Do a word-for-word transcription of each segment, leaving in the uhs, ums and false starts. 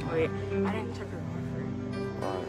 Wait, I didn't check her offer. Alright.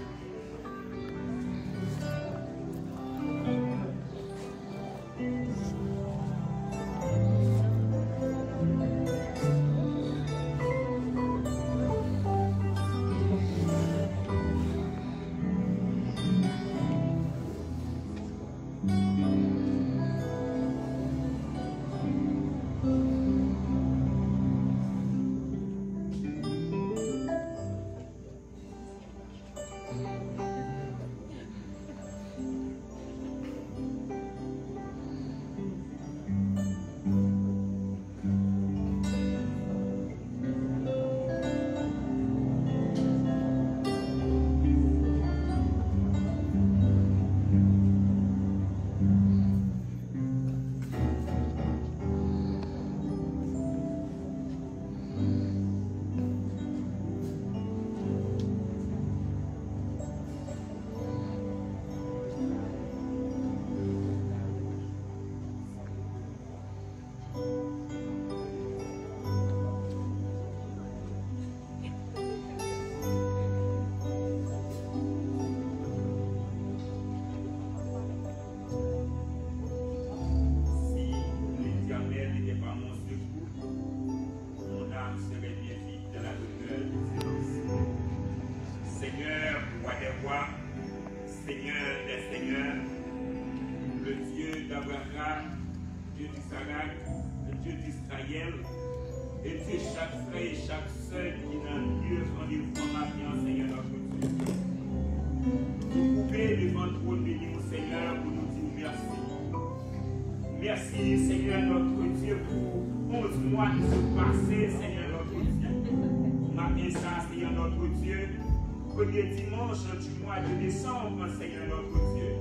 Merci, Seigneur notre Dieu, pour onze mois qui sont passés, Seigneur notre Dieu. Matin ça, Seigneur notre Dieu, premier dimanche du mois de décembre, Seigneur notre Dieu.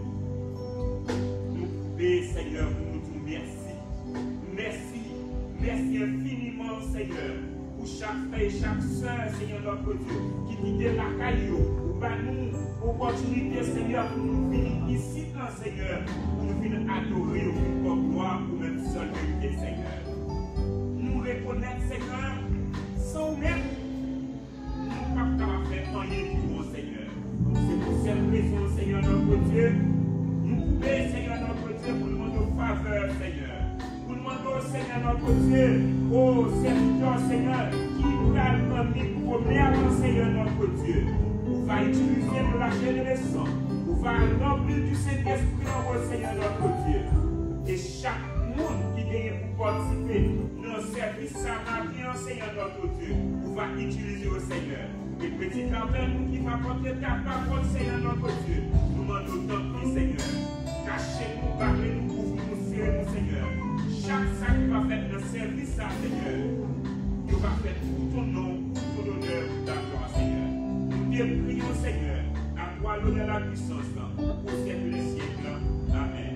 Nous pouvons, Seigneur, pour nous dire merci. Merci, merci infiniment, Seigneur, pour chaque frère et chaque soeur, Seigneur notre Dieu, qui quitte la caillou, pour nous, opportunité, Seigneur, pour nous venir ici, Seigneur, pour nous venir adorer au comme gloire pour notre seule vérité, Seigneur. Nous reconnaître, Seigneur, sans même, nous ne pouvons pas faire rien pour nous, Seigneur. C'est pour cette raison, Seigneur, notre Dieu, nous pouvons, Seigneur, notre Dieu, pour nous demander faveur, Seigneur. Pour nous demander, Seigneur, notre Dieu, ô serviteur, Seigneur, qui nous a permis pour premièrement, Seigneur, notre Dieu, pour va utiliser de la génération. Va remplir du Saint-Esprit en votre Seigneur notre Dieu. Et chaque monde qui gagne pour participer dans le service samaritain, Seigneur notre Dieu, vous va utiliser au Seigneur. Et petit enfant, nous qui va porter ta parole, Seigneur notre Dieu, nous demandons tant pis, Seigneur. Cachez-nous, barrez-nous, couvrez-nous, serrez-nous, Seigneur. Chaque sac qui va faire le service, Seigneur, nous va faire pour ton nom, pour ton honneur, pour ta gloire, Seigneur. Nous te prions, Seigneur. Toi, l'honneur la puissance, au siècle des siècles. Amen.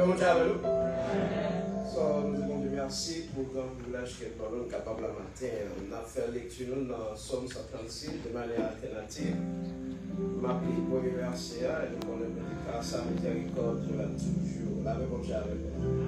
bon Dieu avec nous. So, nous disons Dieu merci pour le grand privilège que nous sommes capables de matin. On a fait lecture dans Somme cent trente-six de manière alternative. Ma prie pour le verset et nous connaissons car sa miséricorde durera toujours. La même bon Dieu avec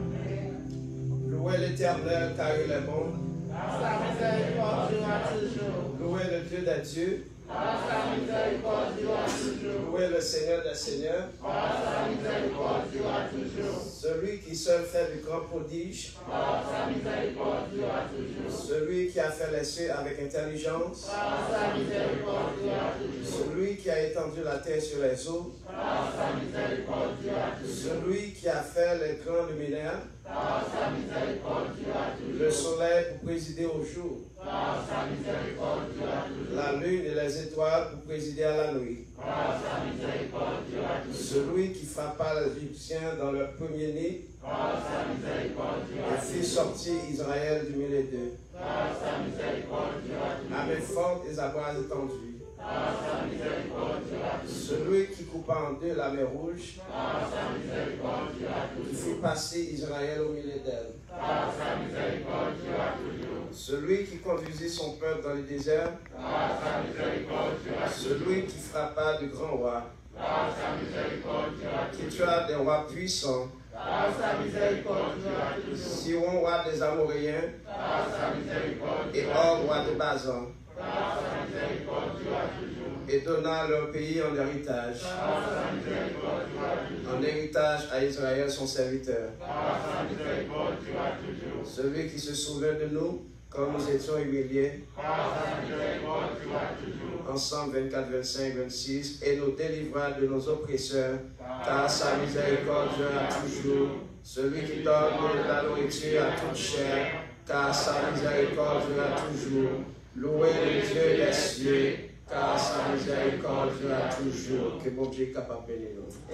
nous. Louez l'Éternel car il est bon. Sa miséricorde durera toujours. Louez le Dieu des dieux. Sa miséricorde durera toujours. Louez le Seigneur des seigneurs. Sa miséricorde durera toujours. Celui qui seul fait de grands prodiges. Sa miséricorde durera toujours. Celui qui a fait les cieux avec intelligence. Sa miséricorde durera toujours. Celui qui a étendu la terre sur les eaux. Sa miséricorde durera toujours. Celui qui a fait les grands luminaires. Sa miséricorde durera toujours. Le soleil pour présider au jour. Sa miséricorde durera toujours. La lune et les étoiles pour présider à la nuit. Sa miséricorde durera toujours. Celui qui frappa les Égyptiens dans leur premier-né. Sa miséricorde durera Et fit sortir Israël du milieu d'eux. Sa miséricorde durera toujours. À main forte et à bras étendus. Sa miséricorde durera toujours. Celui qui coupa en deux la mer rouge. Sa miséricorde durera Qui toujours. fit passer Israël au milieu d'elle. Sa miséricorde durera toujours. Celui qui conduisit son peuple dans le désert. Sa miséricorde durera toujours. Celui qui frappa de grands rois. Sa miséricorde durera Qui toujours. tua des rois puissants. Sa miséricorde durera toujours. Sihon, roi des Amoréens. Sa miséricorde Et durera Og, roi de Bazan. Sa miséricorde durera toujours. Et donna leur pays en héritage. Sa miséricorde durera toujours. En héritage à Israël son serviteur. Sa miséricorde durera toujours. Celui qui se souvient de nous quand nous étions humiliés. Sa miséricorde durera toujours. En Psaume vingt-quatre, vingt-cinq, vingt-six. Et nous délivra de nos oppresseurs. Car sa miséricorde durera toujours. Celui qui donne de la nourriture à toute chair. Car sa miséricorde durera toujours. Louez le Dieu des cieux. Car sa miséricorde durera toujours. Que bon Dieu est capable de bénir nous.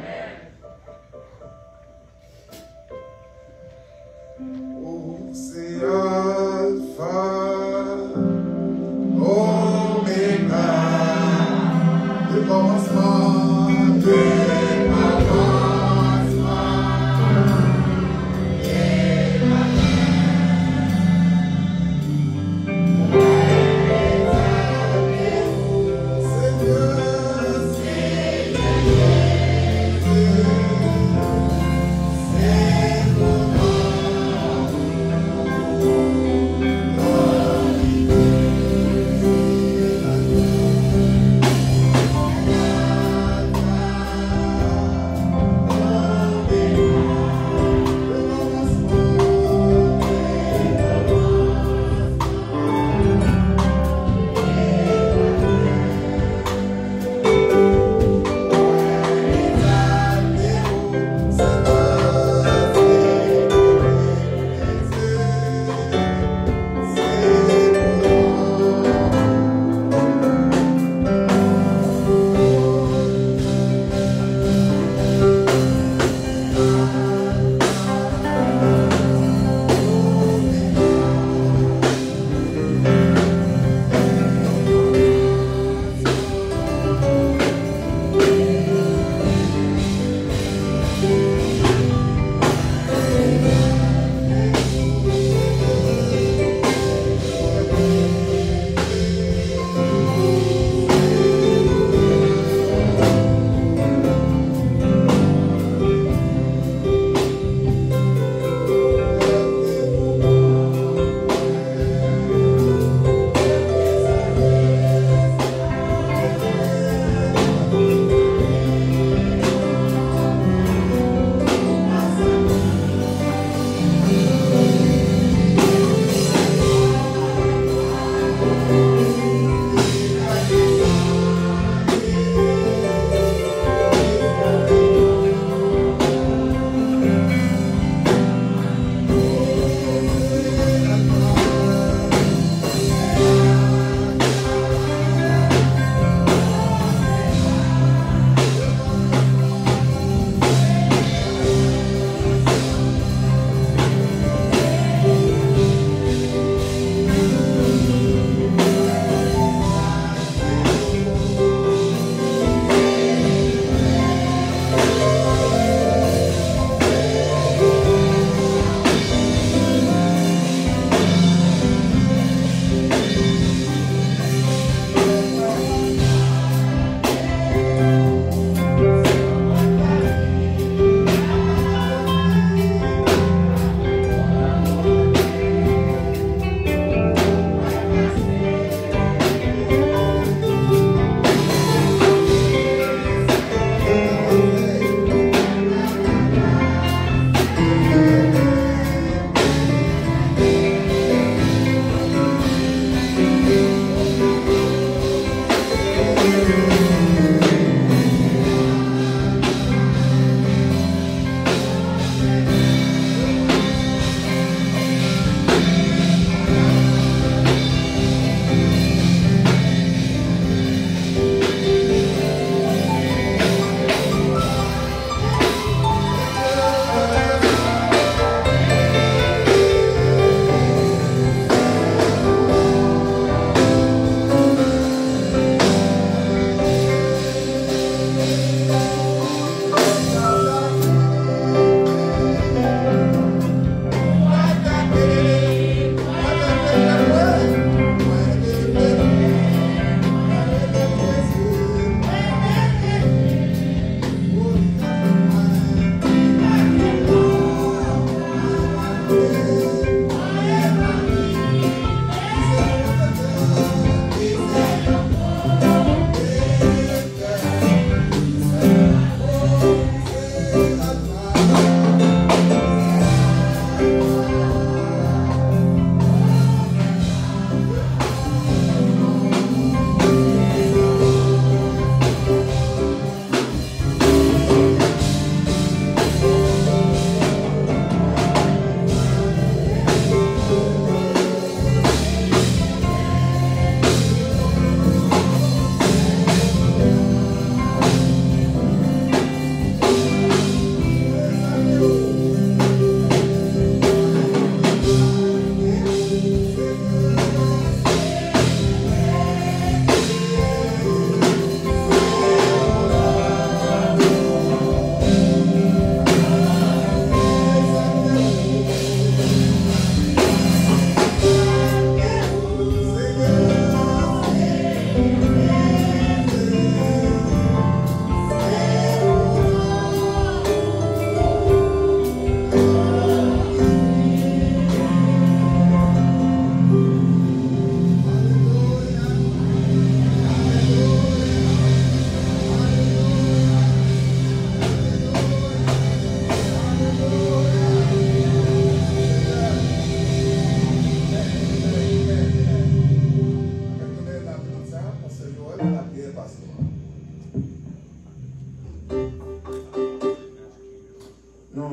Oh, c'est Alpha, Omega, le commencement de l'avancement et la fin. Seigneur, Seigneur,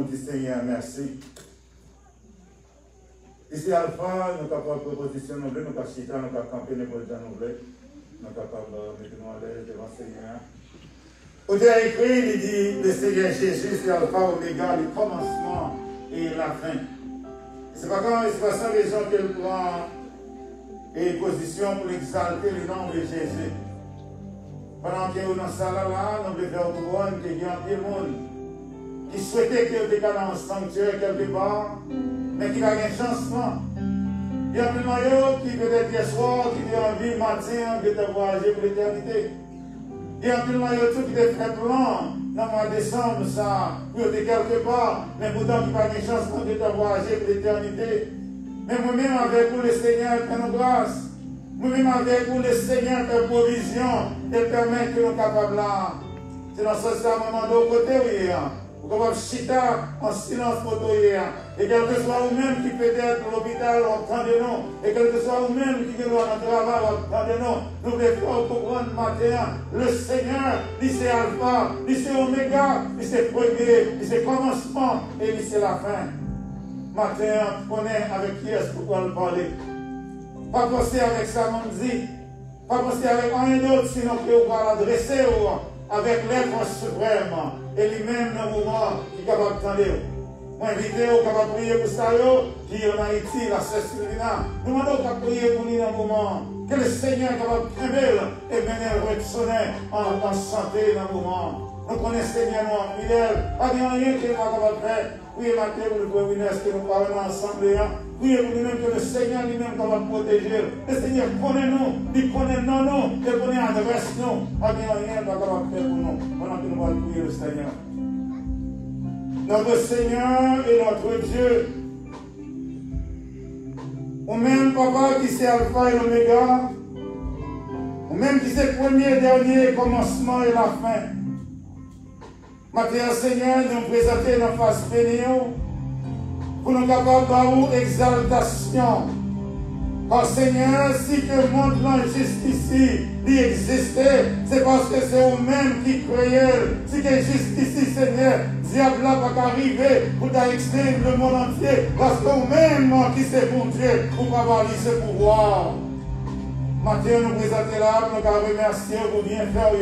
nous disons Seigneur, merci. Ici, Alpha, nous sommes capables de proposition, nous sommes capables de chita, nous sommes capables de camper, nous sommes capables de nous sommes capables de mettre nous à l'aise devant le Seigneur. Au dernier écrit, il dit, le Seigneur Jésus, c'est Alpha, Oméga, le commencement et la fin. C'est pas quand c'est pas sans raison qu'elle prend une position pour exalter le nom de Jésus. Pendant que nous dans ça là, nous devons faire au couronne, qu'il y a un monde qui souhaitait qu'il y ait dans un sanctuaire quelque part, mais qui a un changement. Il y a un maillot qui peut-être hier soir, qui a envie matin de te voyager pour l'éternité. Il y a un maillot qui est très blanc dans le mois de décembre, ça, pour être quelque part, mais pourtant qui n'a pas de chance de te voyager pour l'éternité. Mais moi-même, avec vous, le Seigneur fait nos grâces. Nous-mêmes avec vous, le Seigneur fait provision et permet que nous sommes capables là. C'est dans ce sens, moment de côté, oui. Vous pouvez capable chita en silence pour toi. Et quel que soit vous-même qui peut être à l'hôpital, entendez-nous. Et quel que soit vous-même qui est dans le travail, entendez-nous. Nous devons comprendre matin. Le Seigneur, lui c'est Alpha, lui c'est Oméga, lui c'est premier, lui c'est commencement et lui c'est la fin. Matin, on est avec qui est-ce qu'on peut parler? Pas penser avec sa dit, pas penser avec rien d'autre, sinon que vous va l'adresser avec l'être suprême et lui-même dans le moment qui est capable d'entendre. Moi, invité, vous capable de prier pour ça, qui est en Haïti, la sœur Sylvina. Nous demandons qu'à prier pour lui dans le moment. Que le Seigneur est capable de prier et mener le retourner en, en santé dans le moment. Nous connaissons Seigneur, nous en fidèle. Pas rien qui n'est pas capable de faire. Oui, matin, pour le premier ministre, que nous parlons ensemble. Oui, pour nous-mêmes, que le Seigneur lui-même capable de protéger. Le Seigneur connaît nous, il connaît non, nous, il connaît l'adresse nous. Pas rien qui n'est pas capable de faire pour nous. Pendant que nous allons prier le Seigneur. Notre Seigneur et notre Dieu. Ou même Papa qui c'est Alpha et l'Oméga. Ou même qui c'est le premier, dernier, commencement et la fin. Maintenant, Seigneur, nous présenter nos face bénie pour nous capables d'avoir exaltation. Parce Seigneur, si que le monde là juste ici, il existait, c'est parce que c'est vous-même qui créez. Si que juste ici, Seigneur, diable n'a pas arrivé pour t'exprimer le monde entier, parce que vous-même qui c'est bon Dieu, pour pas avoir ce pouvoir. Maintenant, nous présentons là, nous allons remercier pour bien faire.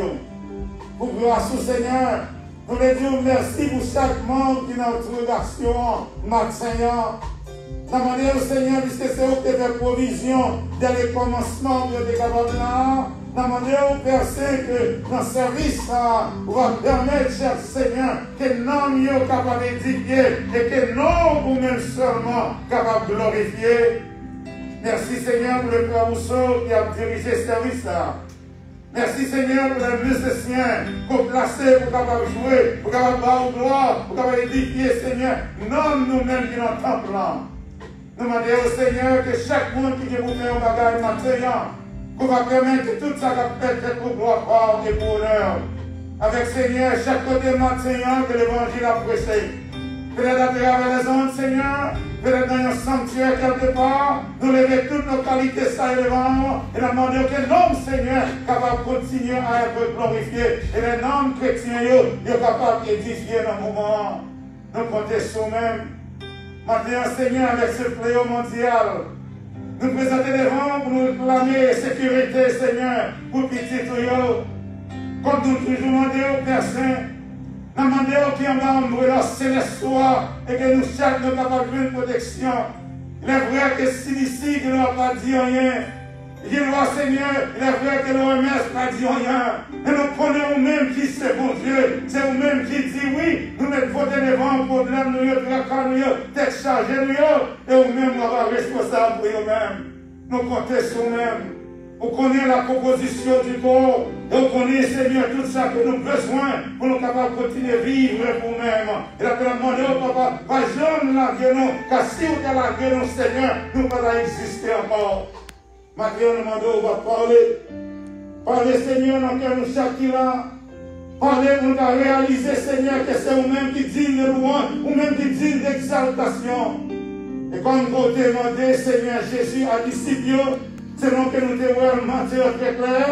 Pour grâce au Seigneur. Nous voulons dire merci pour chaque membre qui est dans notre congregation matin. Nous demandons au Seigneur, puisque c'est vous qui avez provision dès le commencement de l'école là. Nous demandons au Père Saint que dans ce service, vous va permettre, cher Seigneur, que nous soyons capables d'édifier et que nous, vous-même seulement, capables de glorifier. Merci Seigneur pour le Père Rousseau qui a dirigé ce service là. Merci Seigneur pour les musiciens pour placer, pour capable jouer, pour capable avoir gloire, pour capable édifier Seigneur. Non nous-mêmes qui dans le temple là. Nous demandons au Seigneur que chaque monde qui veut vous faire un bagage maintenant, qu'on va permettre que tout ça va être pour gloire et pour honneur. Avec Seigneur, chaque côté maintenant que l'évangile a prêché. Peut-être à travers les ondes, Seigneur, peut-être dans un sanctuaire quelque part, nous lever toutes nos qualités ça et devant et demander que l'homme, Seigneur, capable de continuer à être glorifié. Et les noms chrétiens, ils sont capables d'édifier dans le moment. Nous comptons sur nous-mêmes. Maintenant, Seigneur, avec ce fléau mondial, nous présentons devant pour nous réclamer sécurité, Seigneur, pour petit tuyau. Comme nous toujours demandons au Père Saint, nous demandons qu'il y ait un membre de la céleste et que nous chaque nous capables de une protection. Il est vrai que si ici, que nous n'avons pas dit rien, il est vrai, Seigneur, il est vrai que l'O M S n'a pas dit rien. Mais nous prenons nous-mêmes qui c'est bon Dieu. C'est nous-mêmes qui dit oui. Nous mettons voter devant pour problème, nous, nous, tête chargée, nous, et nous-mêmes, nous sommes responsables pour nous-mêmes. Nous comptons sur nous-mêmes. On connaît la composition du corps. Et on connaît, Seigneur, tout ça que nous avons besoin pour nous capables de continuer à vivre pour nous-mêmes. Et là, nous demandons, papa, pas jamais la gueule, car si vous avez la gueule, Seigneur, nous ne pouvons pas exister encore. Maintenant, nous demandons, on va parler. Parler, Seigneur, dans lequel nous chacun là. Parler, nous avons réalisé, Seigneur, que c'est vous-même qui dit de louange, vous-même qui dit d'exaltation. Et comme vous avez demandé, Seigneur Jésus, à disciples, selon que nous devons mentir très clair,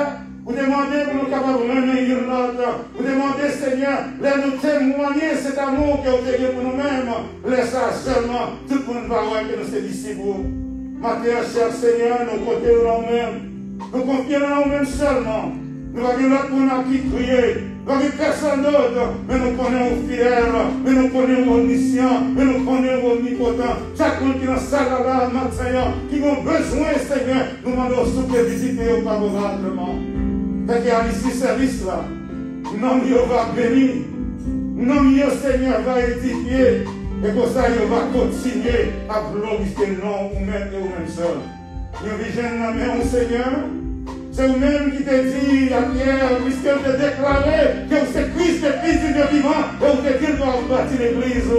Vous demandez pour nous capables de remettre l'autre. Vous demandez, Seigneur, de nous témoigner cet amour que vous avez pour nous-mêmes. Laisse ça seulement. Tout le monde va voir que nous sommes disciples. Matin, cher Seigneur, nous comptons dans nous-mêmes. Nous confions dans nous-mêmes seulement. Nous avons l'autre pour qui crier. Nous n'avons personne d'autre. Mais nous connaissons fidèles. Mais nous connaissons omniscients. Mais nous connaissons omnipotents. Chacun qui est dans la salle là, matin, qui ont besoin, Seigneur, nous demandons souple visiter favorablement. Fait qu'il y a ici service là. Non, il va bénir. Non, il Seigneur va édifier. Et comme ça, il va continuer à glorifier le nom ou même et ou même seul. Il y a une vision dans la main, Seigneur. C'est vous-même qui te dit à Pierre, puisque vous te déclarez que vous êtes Christ, le Fils du Dieu vivant, et vous te dites que vous bâtir l'église.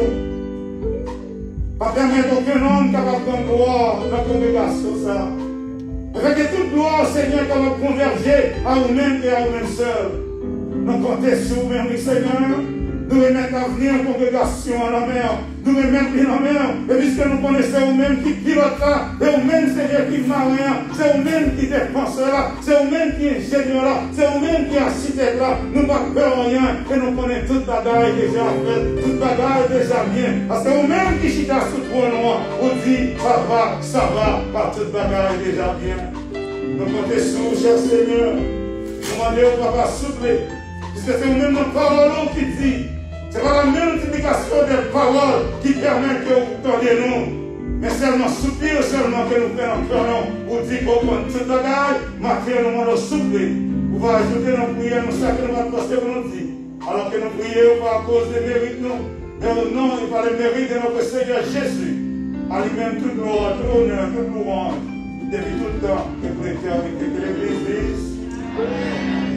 Pas permettre aucun homme capable de gloire dans la congrégation, ça. Fait que toute gloire, Seigneur, capable de converger à vous-même et à vous-même seul. Nous comptons sur vous-même, Seigneur. Nous remettons l'avenir en congrégation à la mer. Nous remettons bien la mer. Et puisque nous connaissons vous-même qui pilote là, et vous-même, Seigneur, qui marin, c'est vous-même qui défense là, c'est vous-même qui est ingénieur là, c'est vous-même qui est architecte là. Nous n'avons pas peur de rien. Et nous connaissons toute bagaille déjà faite, toute bagaille déjà bien. Parce que vous-même qui chita sous trop loin, vous dites, ça va, ça va, par toute bagaille déjà bien. Nous comptons sur vous, cher Seigneur. Nous demandons au Papa souple. Puisque c'est vous-même notre parole qui dit. Ce n'est pas la multiplication des paroles qui permet que vous tendez nous. Mais seulement soupir seulement que nous faisons encore pour dire qu'on prend toute la gaille, matin nous demandons souffler. Vous va ajouter nos prières, nous savons que nous allons passer pour nous dire. Alors que nous prions pas à cause des mérites, nous. Mais au nom et par le mérite de notre Seigneur Jésus. À lui-même toute gloire, tout honneur, toute louange, depuis tout le temps et pour l'éternité. Que l'Église dise. Amen.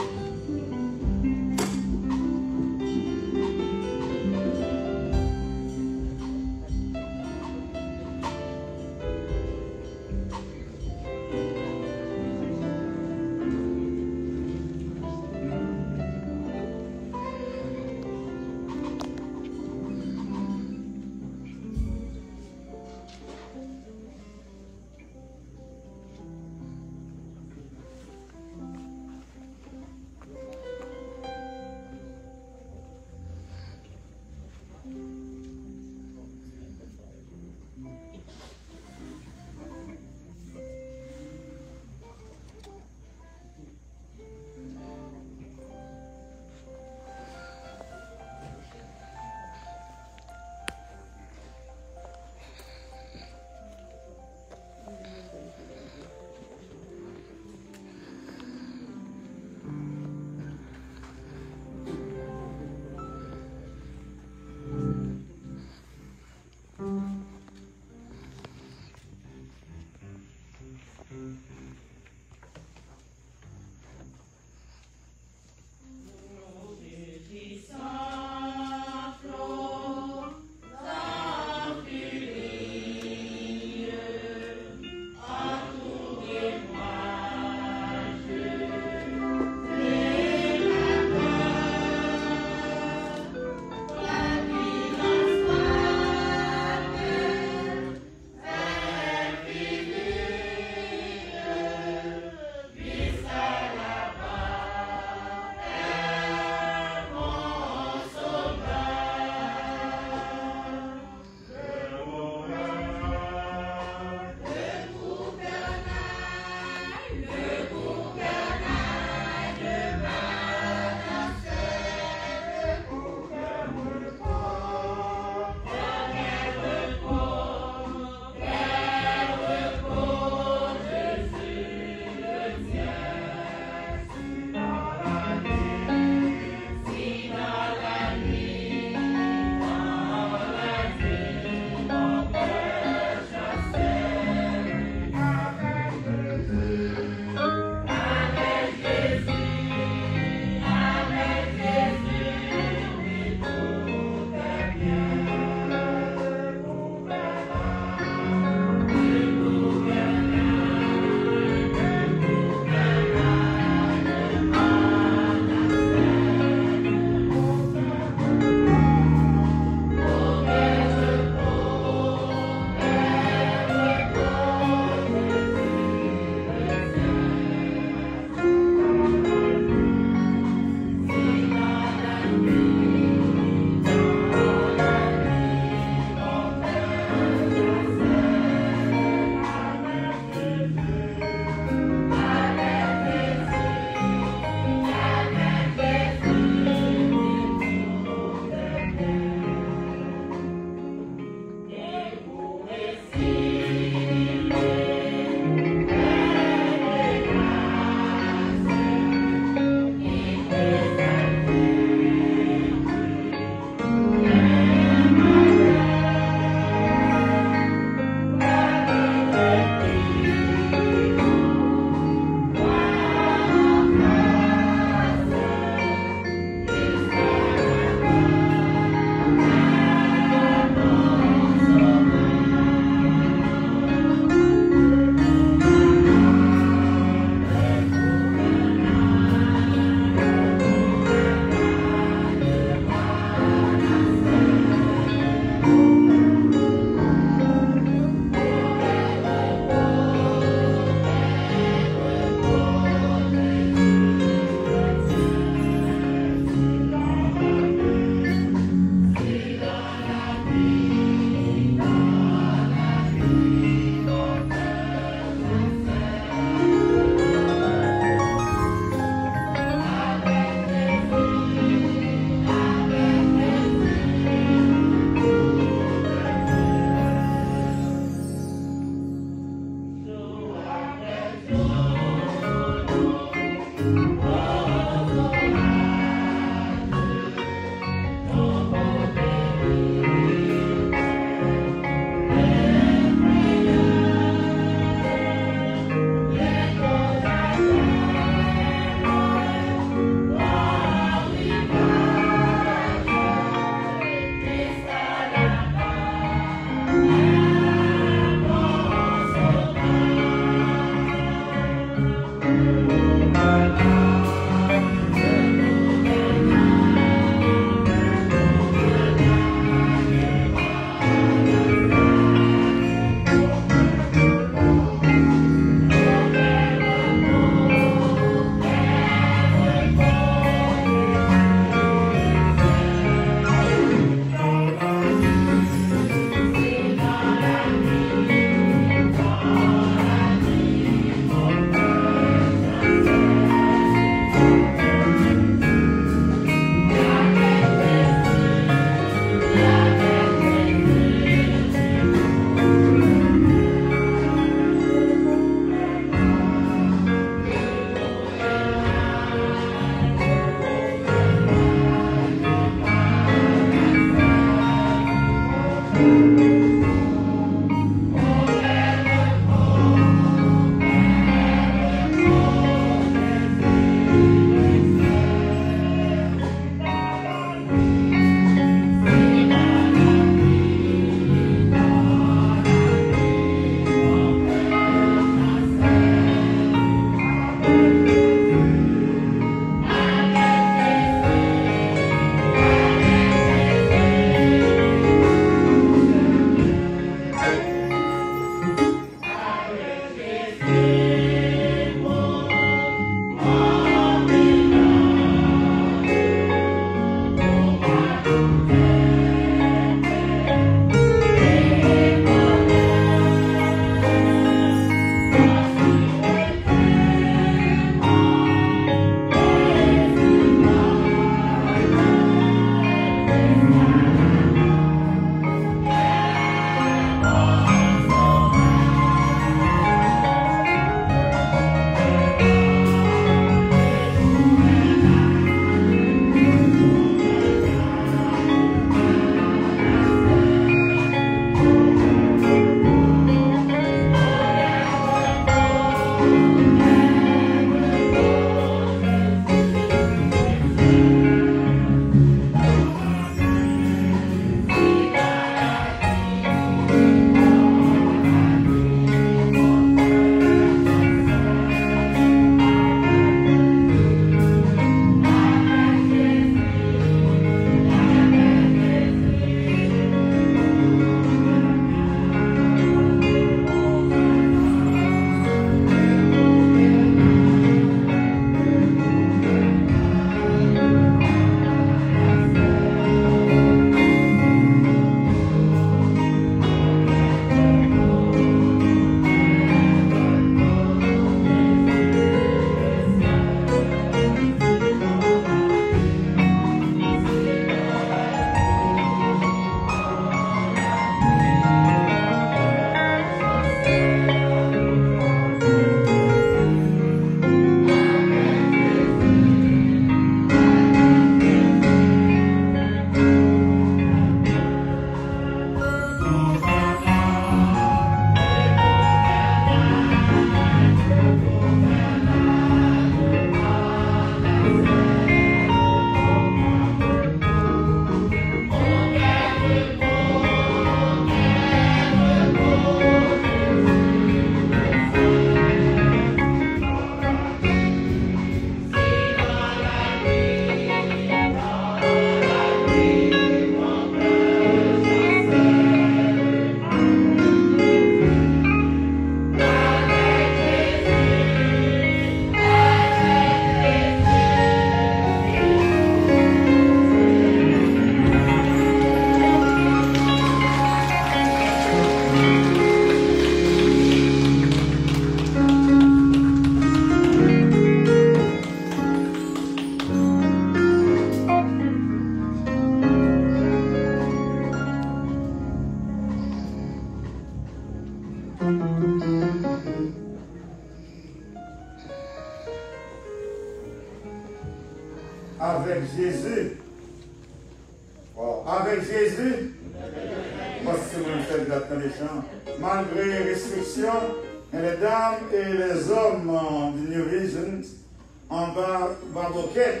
Avec Jésus. Wow. Avec Jésus. Parce que vous faites la tradition. Malgré les restrictions, les dames et les hommes du New Vision en bas Barboquette,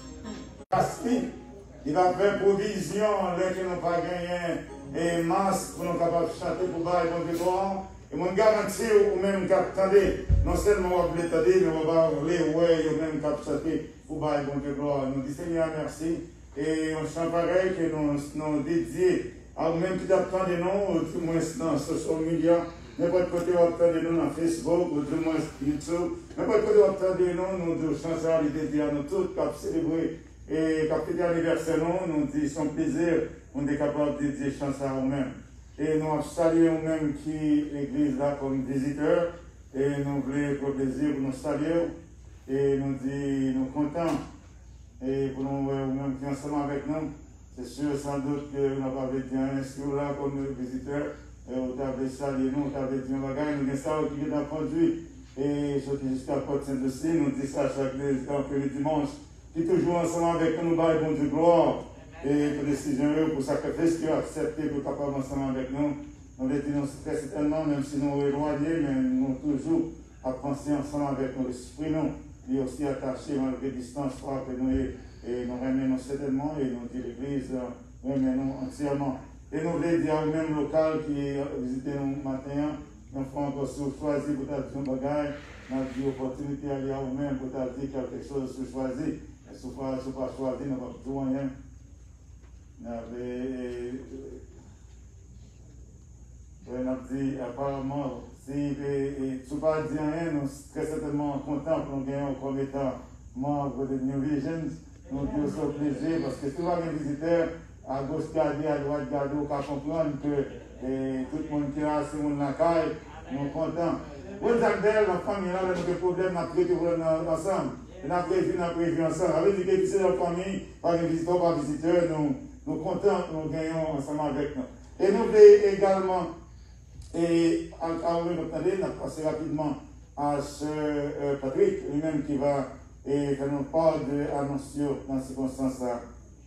il va faire provision là que nous pas gagné et masque pour nous capables de chanter pour bailler bon gloire. Et mon garantie ou même cap attendez, non seulement on va attendre, mais on va les ouais ou même cap chanter pour bailler bon gloire. Nous disons Seigneur merci et on chante pareil que nous nous dédiés à même qui attendez nous du moins dans social media, n'importe côté on attendez nous dans Facebook ou du moins YouTube, n'importe côté on attendez nous nous de chanter à dédier à nous tous cap célébrer et cap fêter anniversaire nous nous dit son plaisir on est capable de dédier chanter à nous-mêmes. Et nous saluons nous-mêmes qui l'église là comme visiteurs et nous voulons pour plaisir pour nous saluer et nous dire nous contents et pour nous nous-mêmes qui ensemble avec nous. C'est sûr sans doute que nous n'avons pas bien inscrit là comme visiteurs et vous avez salué nous, vous avez dit un bagage, nous avons ça qui est conduit et ce qui jusqu'à Port-Saint-Lucie, nous disons ça chaque le dimanche, qui toujours ensemble avec nous, nous avons bon Dieu gloire. Et pour décision, pour sacrifice qui a accepté pour capable ensemble avec nous. Nous l'étions très certainement, même si nous éloignés, mais nous toujours à penser ensemble avec nous, l'esprit nous, et aussi attaché malgré distance, que nous et nous remenons certainement, et nous dit l'église, nous remenons entièrement. Et nous voulons dire au même local qui visite nous matin, nous avons encore choisi pour t'avoir un bagage, nous avons dit l'opportunité d'aller à vous-même pour t'avoir quelque chose sur choisi. Et si vous n'avez pas choisi, nous n'avons pas rien. On a dit apparemment, si tu ne pas dire rien, nous sommes très certainement contents pour nous gagner comme étant membres de New Vision. Nous avons au plaisir parce que tout le monde est visiteur, à gauche garder, à droite garder, on peut comprendre que et, tout le monde qui est là, c'est mon caille, nous sommes contents. Vous êtes là, la famille, là, nous avons des problèmes, nous avons des problèmes ensemble. Nous avons prévu, nous avons prévu ensemble. Avec les qui c'est la famille, par les visiteurs, par les visiteurs, nous nous sommes contents que nous gagnons ensemble avec nous. Et nous voulons également, et à vous entendez, nous passons rapidement à ce euh, Patrick, lui-même qui va et faire nous part de l'annonce dans ces circonstances-là.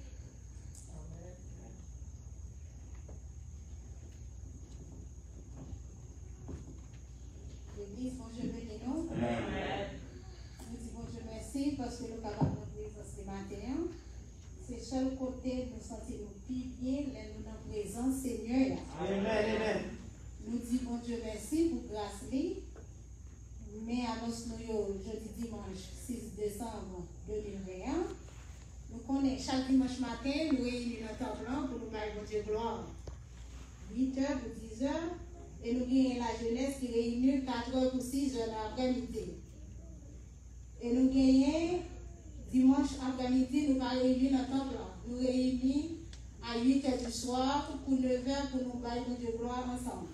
L'église, bon Dieu bénisse nous. Nous disons bon Dieu merci parce que nous sommes capables de présence ce matin. C'est le seul côté nous sentir nous plus bien, nous dans la présence Seigneur. Amen, amen. Nous disons bon Dieu merci pour grâce. Mais annonce nous jeudi dimanche six décembre deux mille vingt et un. Nous connaissons chaque dimanche matin, nous réunissons dans le temple pour nous parler bon Dieu gloire. huit heures pour dix heures. Et nous avons la jeunesse qui réunit quatre heures pour six heures l'après-midi. Et nous avons dimanche après-midi, nous allons réunir dans le temple. Nous réunissons à huit heures du soir pour neuf heures pour nous parler de Dieu gloire ensemble.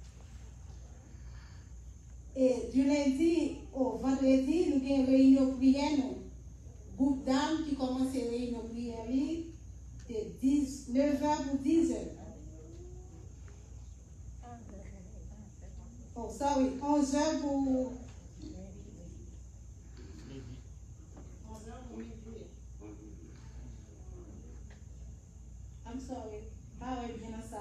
Et du lundi au vendredi, nous avons une réunion prière. Groupe d'âmes qui commence à réunion prière de neuf heures pour dix heures. Oh, sorry, onze heures pour. onze heures pour midi. I'm sorry. Ah oui, bien ça.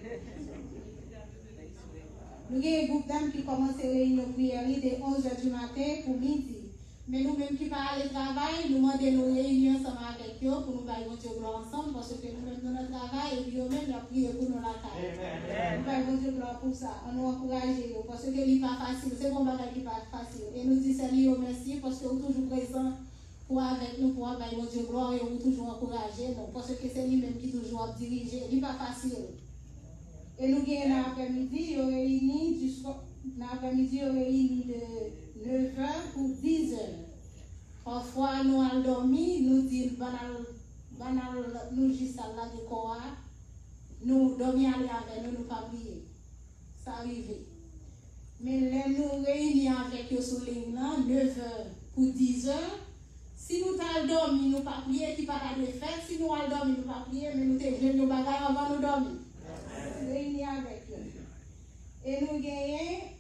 Nous avons un groupe d'âmes qui commence à réunion prière de onze heures du matin pour midi. Mais nous-mêmes qui parlons de travail, nous demandons nos réunions ensemble avec eux pour nous bailler Dieu gloire ensemble parce que nous-mêmes dans notre travail et puis eux-mêmes nous prions pour nous la taille. Nous baillons Dieu gloire pour ça. On nous encourage parce que ce n'est pas facile. C'est un bagage qui n'est pas facile. Et nous disons salut merci parce que vous êtes toujours présents pour avec nous pour bailler Dieu gloire et vous toujours encourager. Parce que c'est lui-même qui toujours dirige. Ce n'est pas facile. Et nous gagnons l'après-midi, nous réunis jusqu'au l'après-midi, nous réunis de neuf heures pour dix heures. Parfois, nous allons dormir, nous disons, nous juste là de quoi, nous dormons avec nous, nous pas prier. Ça arrive. Mais là, nous réunis avec eux sur les neuf heures pour dix heures. Si nous allons dormir, nous pas prier, qui pas de faire. Si nous allons dormir, nous pas prier, mais nous devons nos bagages avant de dormir. Réunis avec eux. Et nous gagnons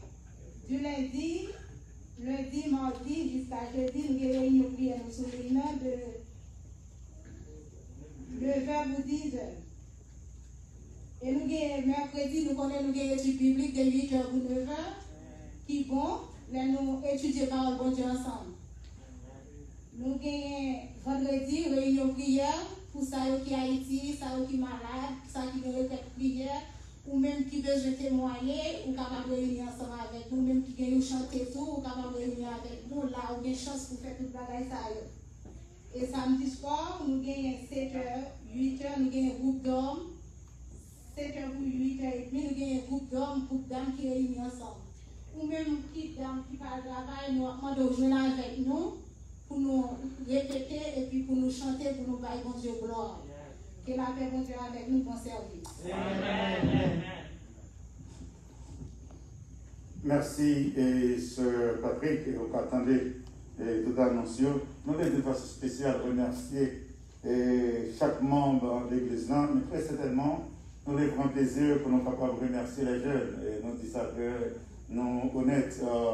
du lundi, lundi, mardi jusqu'à jeudi, nous avons réunion prière sur les noms de neuf heures ou dix heures. Et nous avons mercredi, nous connaissons nous avons études bibliques de huit heures ou neuf heures, qui bon, là nous étudions par le bon Dieu ensemble. Nous avons vendredi, réunion prière pour ça qui est Haïti, ça qui est malade, ça qui veut faire prière, ou même qui veut se témoigner, ou capable de réunir ensemble avec nous, même qui veut chanter tout, ou capable de réunir avec nous, là où il y a chance pour faire tout le bagage ça. Et samedi soir, nous avons sept heures, huit heures, nous avons un groupe d'hommes, sept heures pour huit heures et demie, nous avons un groupe d'hommes, groupe d'âmes qui réunissent ensemble. Ou même qui dames qui parlent de travail, nous demandons de jouer avec nous, pour nous répéter et puis pour nous chanter, pour nous bailler bon Dieu gloire. Que la paix bon Dieu avec nous pour servir. Amen. Merci, et Sœur Patrick, et vous attendez tout annoncé. Nous voulons de façon spéciale remercier et chaque membre de l'Église, mais très certainement, nous avons grand plaisir pour nous capables de remercier les jeunes. Et nous disons que nous honnêtes. Euh,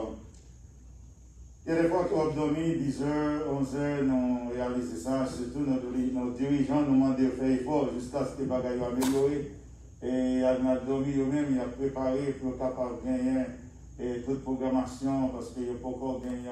il y a des fois qu'on a dormi dix heures, onze heures, nous réalisons ça, surtout nos, nos dirigeants nous demandent de faire effort jusqu'à ce que les bagages soient améliorés. Et on a dormi eux-mêmes, il a préparé pour être capable de gagner et toute programmation parce qu'il n'y a pas encore gagné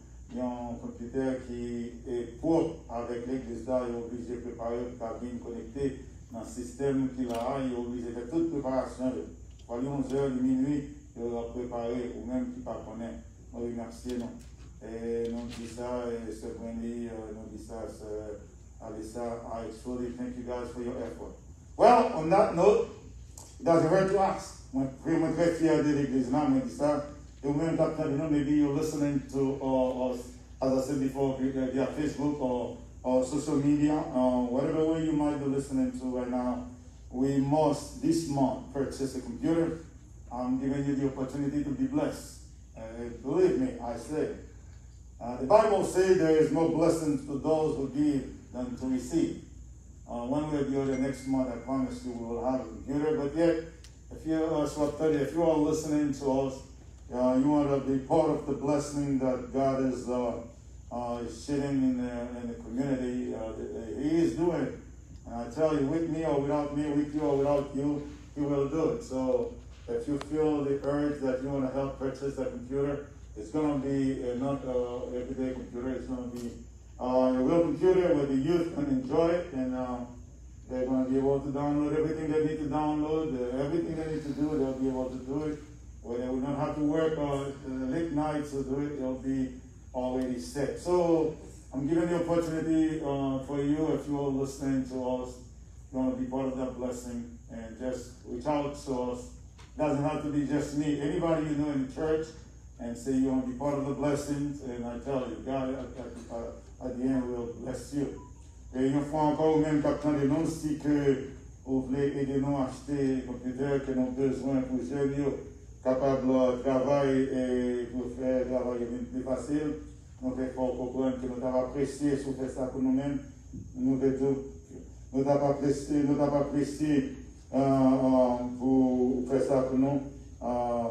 un computer qui est propre avec l'église là, il est obligé de préparer pour bien connecté dans le système qu'il a, il est obligé de faire toute préparation. Pour les onze heures, minuit, il va préparer, ou même qui ne pas connaît. Nous remercions nous. Et nous disons ça, et ce Brandy, nous disons ça, ce Alissa, I truly thank you guys for your effort. Well, on that note, it doesn't hurt to ask. Je suis vraiment très fier de l'église là, je dis ça. Et même quand you know, maybe you're listening to uh, us, as I said before, via Facebook or, or social media, uh, whatever way you might be listening to right now, we must this month purchase a computer. I'm giving you the opportunity to be blessed. Uh, believe me, I say. Uh, the Bible says there is no blessing to those who give than to receive. Uh, one way or the other, next month, I promise you, we will have a computer. But yet, if you uh, so if you are listening to us, uh, you want to be part of the blessing that God is uh, uh, sitting in the, in the community. Uh, he is doing. And I tell you, with me or without me, with you or without you, He will do it. So if you feel the urge that you want to help purchase a computer, it's going to be uh, not an everyday computer. It's going to be uh, a real computer where the youth can enjoy it, and uh, they're going to be able to download everything they need to download, uh, everything they need to do, they'll be able to do it. Where they will not have to work uh, late nights to do it, they'll be already set. So I'm giving the opportunity uh, for you, if you are listening to us, you want to be part of that blessing, and just reach out to us. It doesn't have to be just me. Anybody you know in the church, and say you want to be part of the blessings, and I tell you, God at, at, at the end will bless you. Et une fois encore, même captain de nous, si que vous voulez aider nous à acheter les computers que nous avons besoin pour jeunes, capables de travailler et pour faire travail plus facile, nous devons comprendre que nous avons apprécié sur faire ça pour nous-mêmes. Nous nous avons apprécié, nous avons apprécié euh, euh, pour faire ça pour nous. Euh,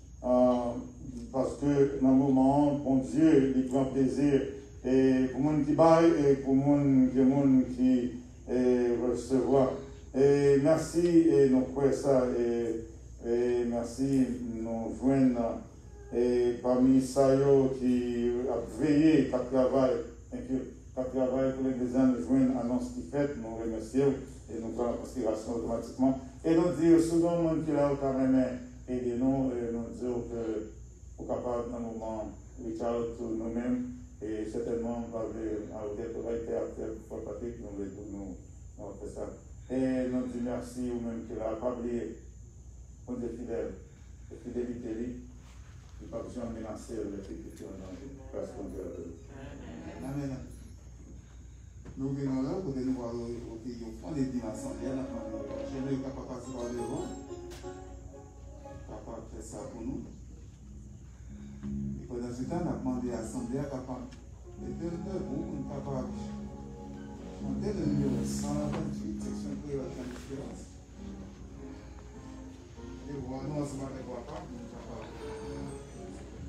euh, Parce que dans le moment, bon Dieu, il prend plaisir. Et pour les gens qui baillent et pour les gens qui recevoir. Et merci, et nous croyons ça. Et, et merci, nous joignons. Et parmi ça, qui a veillé, qui a travaillé, qui a travaillé pour les gens, nous joignons l'annonce qui fait, nous remercions et nous prenons en considération automatiquement. Et nous disons, souvent, les gens qui là, au carrément, aidez-nous, et nous disons que pour capable dans le moment reach out to nous-mêmes et certainement avec l'autorité actuelle pour Patrick, nous nous faire ça. Et nous disons merci ou même qu'il a pas oublié, on est fidèle, la fidélité, il n'y a pas besoin de menacer l'écriture parce qu'on veut. Amen. Nous venons là pour nous voir au pays au fond des dimensions. Je ne vais pas passer par devant. Papa fait ça pour nous. Et pendant ce temps, on a demandé à l'Assemblée à papa de deux debout, papa chanter le numéro cent vingt-huit, section prière de l'espérance. Et voilà, nous ensemble avec papa, papa.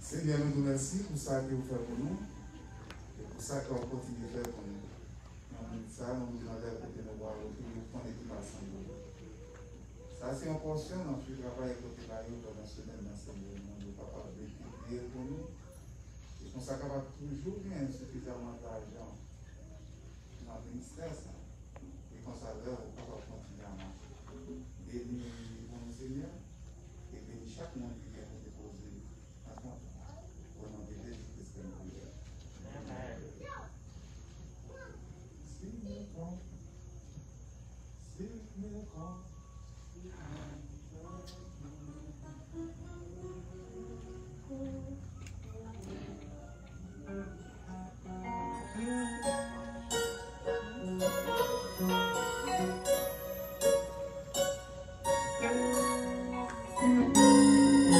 Seigneur, nous vous remercions pour ça que vous faites pour nous et pour ça que vous continuez de faire pour nous. Nous ça, nous nous demandons que nous voir pour nous prendre l'équipe ensemble. Ça, c'est une portion dans le travail que vous avez pendant ce semaine dans ce monde. Nous ne pouvons pas prier pour nous. Et qu'on soit capable toujours bien suffisamment d'argent dans le ministère. Ça. Et qu'on soit là, on va continuer à marcher. Bénis mon Seigneur et bénis chaque monde qui vient nous déposer à compte. Au nom de Jésus-Christ que nous prions. Amen. Sing me come. Sing me come. Thank you.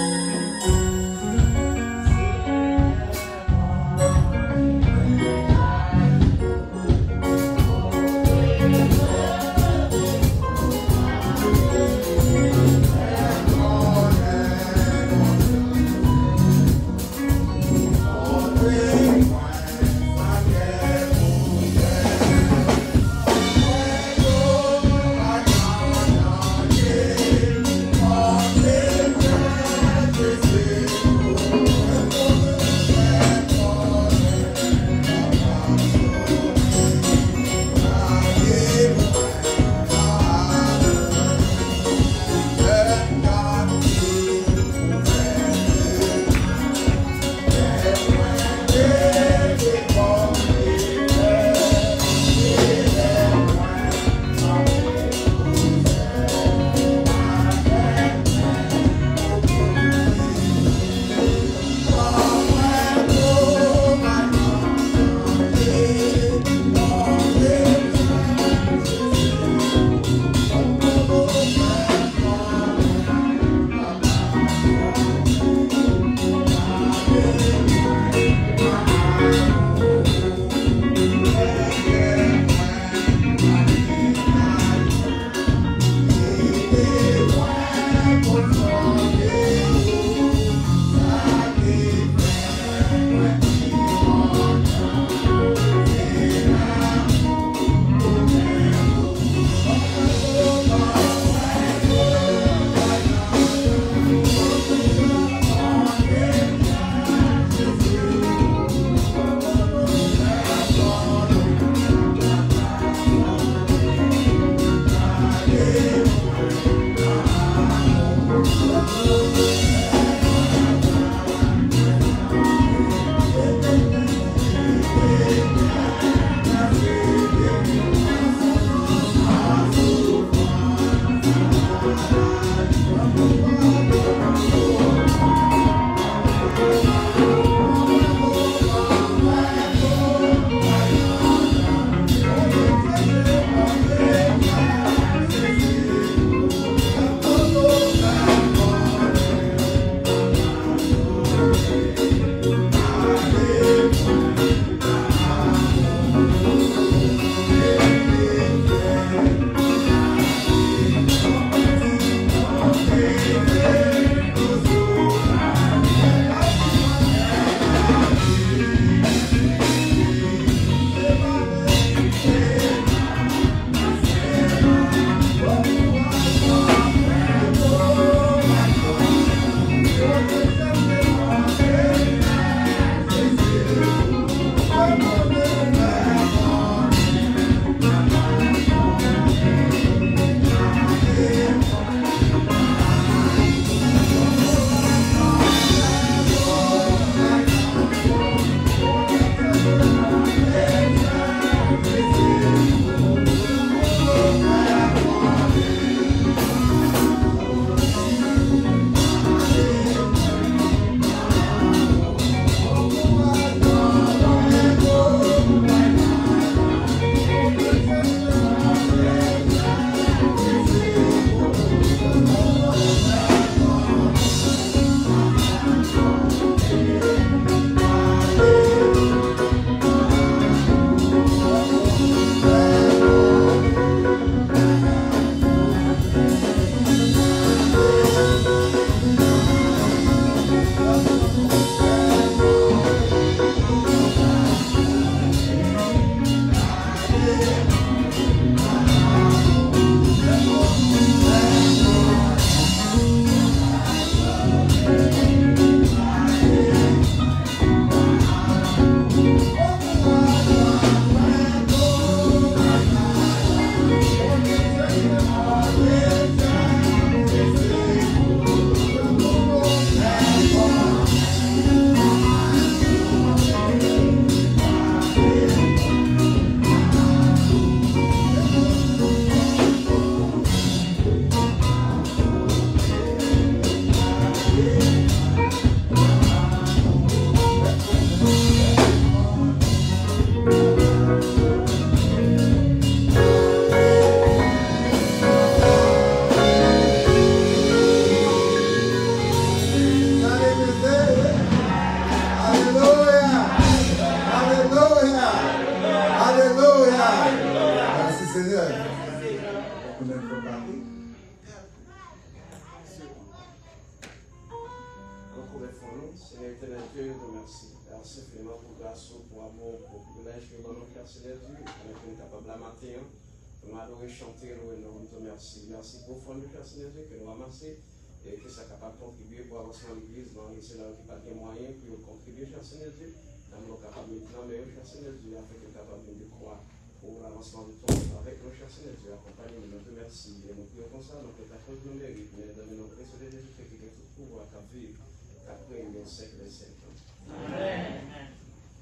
merci. Merci infiniment pour grâce, pour amour, pour privilège que nous faire Seigneur Dieu. On est capable de la matin. Nous adorer, chanter, louer, nous te merci. Merci pour fond de faire Seigneur Dieu que nous ramasser et que ça capable de contribuer pour avancer dans l'église. Dans les là qui pas de moyens pour contribuer, cher Seigneur Dieu. Nous sommes capables de maintenant, mais cher Seigneur Dieu, afin que nous capable de croire pour l'avancement de ton avec nos chers Seigneur Dieu. Accompagnez-nous, nous te merci. Et nous prions comme ça, donc la chose nous mérite, mais dans nos précieux de Jésus-Christ qui a tout pouvoir, qui a vécu, qui a pris les siècles et siècles. Amen.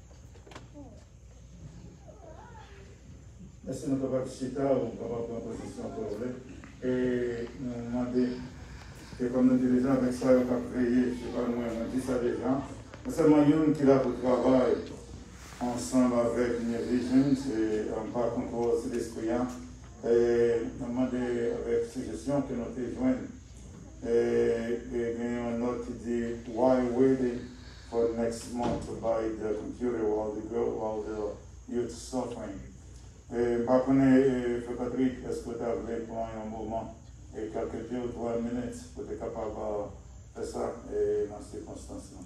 Merci de notre Chita, on va prendre position pour vous. Et nous demander que comme nous disons déjà avec ça, on va prier, je ne sais pas, nous on dit ça déjà. Mais seulement une qui a pour travail ensemble avec New Vision, c'est un parc encore c'est l'esprit. Et nous demander avec suggestion que nous te joignent. Et il y a une note qui dit why waiting for next month to buy the computer while the girl, while the youth suffering. Et par contre, Frère Patrick, est-ce que tu as voulu prendre un moment et quelques deux ou trois minutes pour être capable de faire ça et dans ces circonstances-là?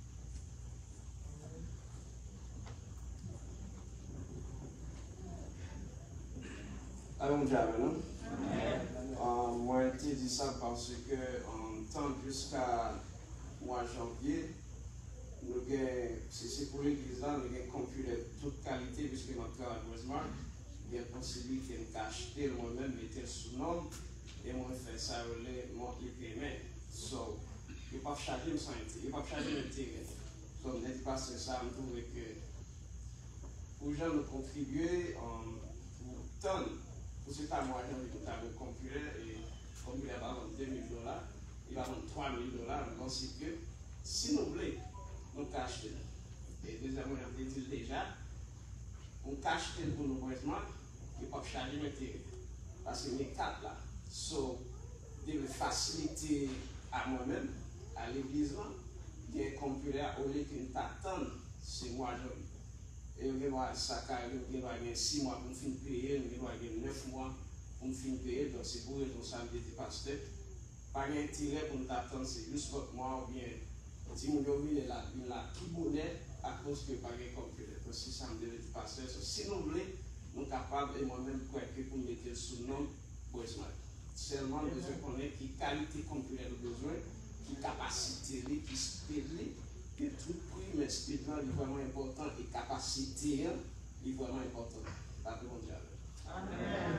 Allons déjà maintenant. Euh, moi, je dis ça parce que en temps jusqu'à mois de janvier, nous avons, c'est pour l'église là, nous avons conclu de toute qualité puisque notre travail il y a une possibilité de acheter moi-même, mettre sous nom et moi faire ça, mon paiement. So, il ne peut pas charger sans intérêt, il ne peut pas charger l'intérêt. Donc, on a passé ça, on trouve que pour les gens nous contribuer en tonnes. Pour ce temps, moi, j'ai un computer et le computer va vendre deux mille dollars, il va vendre trois mille dollars. Donc, c'est que si nous voulons, nous acheter. Et deuxièmement, on a dit déjà, on cache pour nous voisins qui peuvent charger l'intérêt. Parce que mes quatre là, so, de me faciliter à moi-même, à l'église là, il y a un computer au lieu qu'une t'attende, c'est moi je. Et on va ça, on va gagner six mois pour me finir payer, on va gagner neuf mois pour me finir payer. Donc c'est pour raison ça me dit pasteur. Pas d'intérêt pour nous t'attendre, c'est juste votre mois ou bien si nous avons vu la qui monnaie à cause que pas de computer. Donc si ça me dit pasteur, si nous voulons, nous sommes capables et moi-même pour mettre sous nom besoin. Seulement besoin qu'on ait qui qualité computer de besoin, qui capacité, qui speed, que tout prix, mais speed est vraiment important et capacité est vraiment important. Pas de bon Dieu. Amen.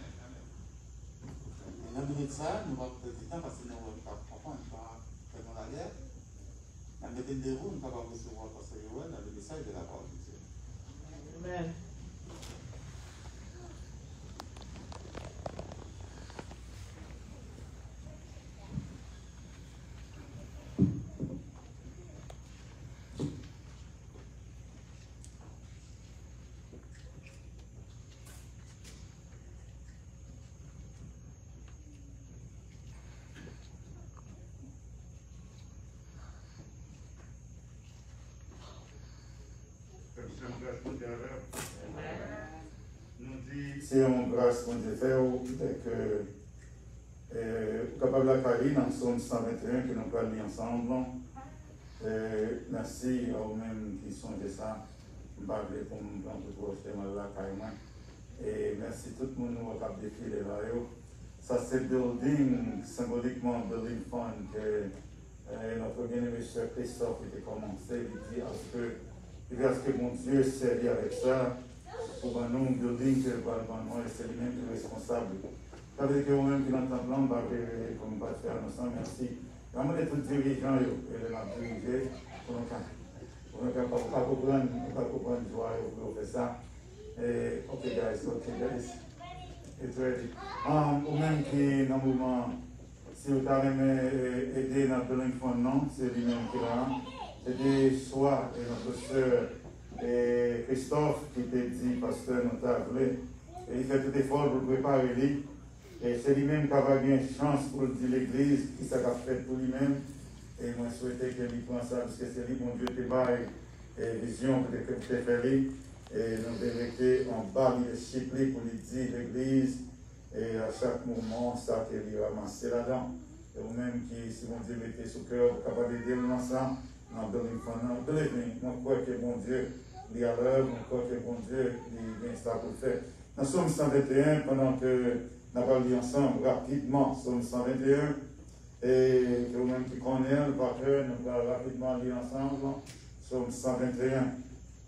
Dans la minute ça, nous allons prendre du temps parce que nous ne pouvons pas comprendre, nous ne pouvons pas faire la guerre. Dans le métier de roue, nous ne pouvons pas recevoir parce que nous avons le message de la parole de Dieu. Amen. C'est une grâce qu'on Dieu fait et que euh, capable de parler dans Somme cent vingt et un que nous parlons ensemble. Euh, merci aux mêmes qui sont de ça, parler pour me prendre pour acheter mal là carrément. Et merci tout le monde qui a défilé là. Ça c'est building symboliquement building fund que euh, notre bien-aimé cher Christophe était commencé. Il dit parce que parce que mon Dieu servi avec ça. Pour un nom de building que le Parlement est lui-même qui est responsable. Ça veut dire que vous-même qui l'entendez plan, comme on va faire ensemble, merci. Vraiment, les tous dirigeants, et les dirigés, pour ne pas comprendre, pas comprendre joie pour faire ça. Et, ok, guys, ok, guys. It's ready. Um, ou même qui, dans le moment, si vous avez aidé dans le building fund, non, c'est lui-même qui l'a. C'était soit notre soeur. Et Christophe qui t'a dit, pasteur notable, et il fait tout effort pour préparer lui. Et c'est lui-même qui a eu une chance pour dire l'église, qui s'est fait pour lui-même. Et moi, je souhaitais qu'il prenne ça, parce que c'est lui, mon Dieu, qui a une vision que tu as fait lui. Et nous devons en bas leadership pour lui dire l'église, et à chaque moment, ça qu'il a ramassé là-dedans. Et vous-même qui, si mon Dieu mettait sous cœur, capable d'aider dans ça. Non, believe for now. Believe me, mon croit que bon Dieu, il est à l'heure, mon croit que bon Dieu, il vient ça pour faire. Dans Somme cent vingt et un, pendant que nous avons lu ensemble rapidement, Somme cent vingt et un, et que vous-même qui connaissez, par cœur, nous allons rapidement lire ensemble, Somme cent vingt et un.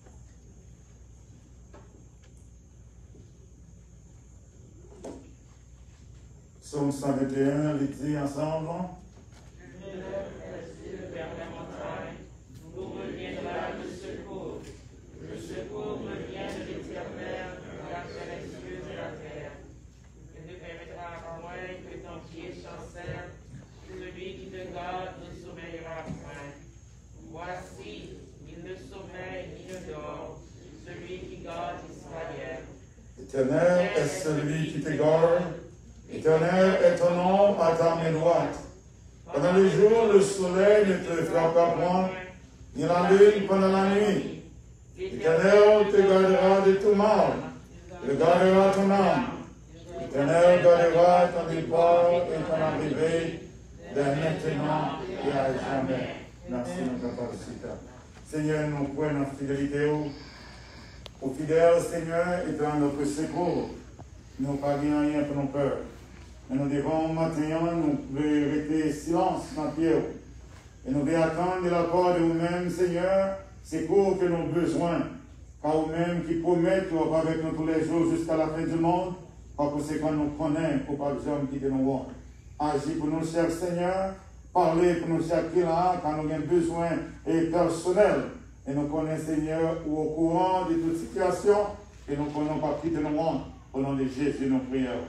Somme cent vingt et un, les dit ensemble. Je lève les yeux vers la montagne, d'où reviendra le secours. Le secours me vient de l'Éternel, qui a fait les cieux et la terre. Il ne permettra pas moins que ton pied chancelle, celui qui te garde ne sommeillera point. Voici, il ne sommeille ni ne dort, celui qui garde Israël. Éternel est celui qui te garde. Éternel est ton nom à ta main droite. Pendant le jour, le soleil ne te frappera point, ni la lune pendant la nuit. L'Éternel te gardera de tout mal. Il gardera ton âme. L'Éternel gardera ton départ et ton arrivée, de maintenant et à jamais. Merci, notre Père. Seigneur, nous prenons notre fidélité au fidèle Seigneur étant notre secours. Nous n'avons pas rien pour nos peurs. Et nous devons maintenant nous rester silence dans le pied. Et nous devons attendre de la part de vous-même, Seigneur, secours que nous avons besoin. Car vous-même qui promettez avec nous tous les jours jusqu'à la fin du monde, par conséquent nous connaissons pour pas besoin de quitter nos voies. Agis pour nous, cher Seigneur, parlez pour nous, cher Kila, car nous avons besoin et personnel. Et nous connaissons, Seigneur, ou au courant de toute situation, et nous ne pouvons pas quitter nos mondes. Au nom de Jésus, nous prions.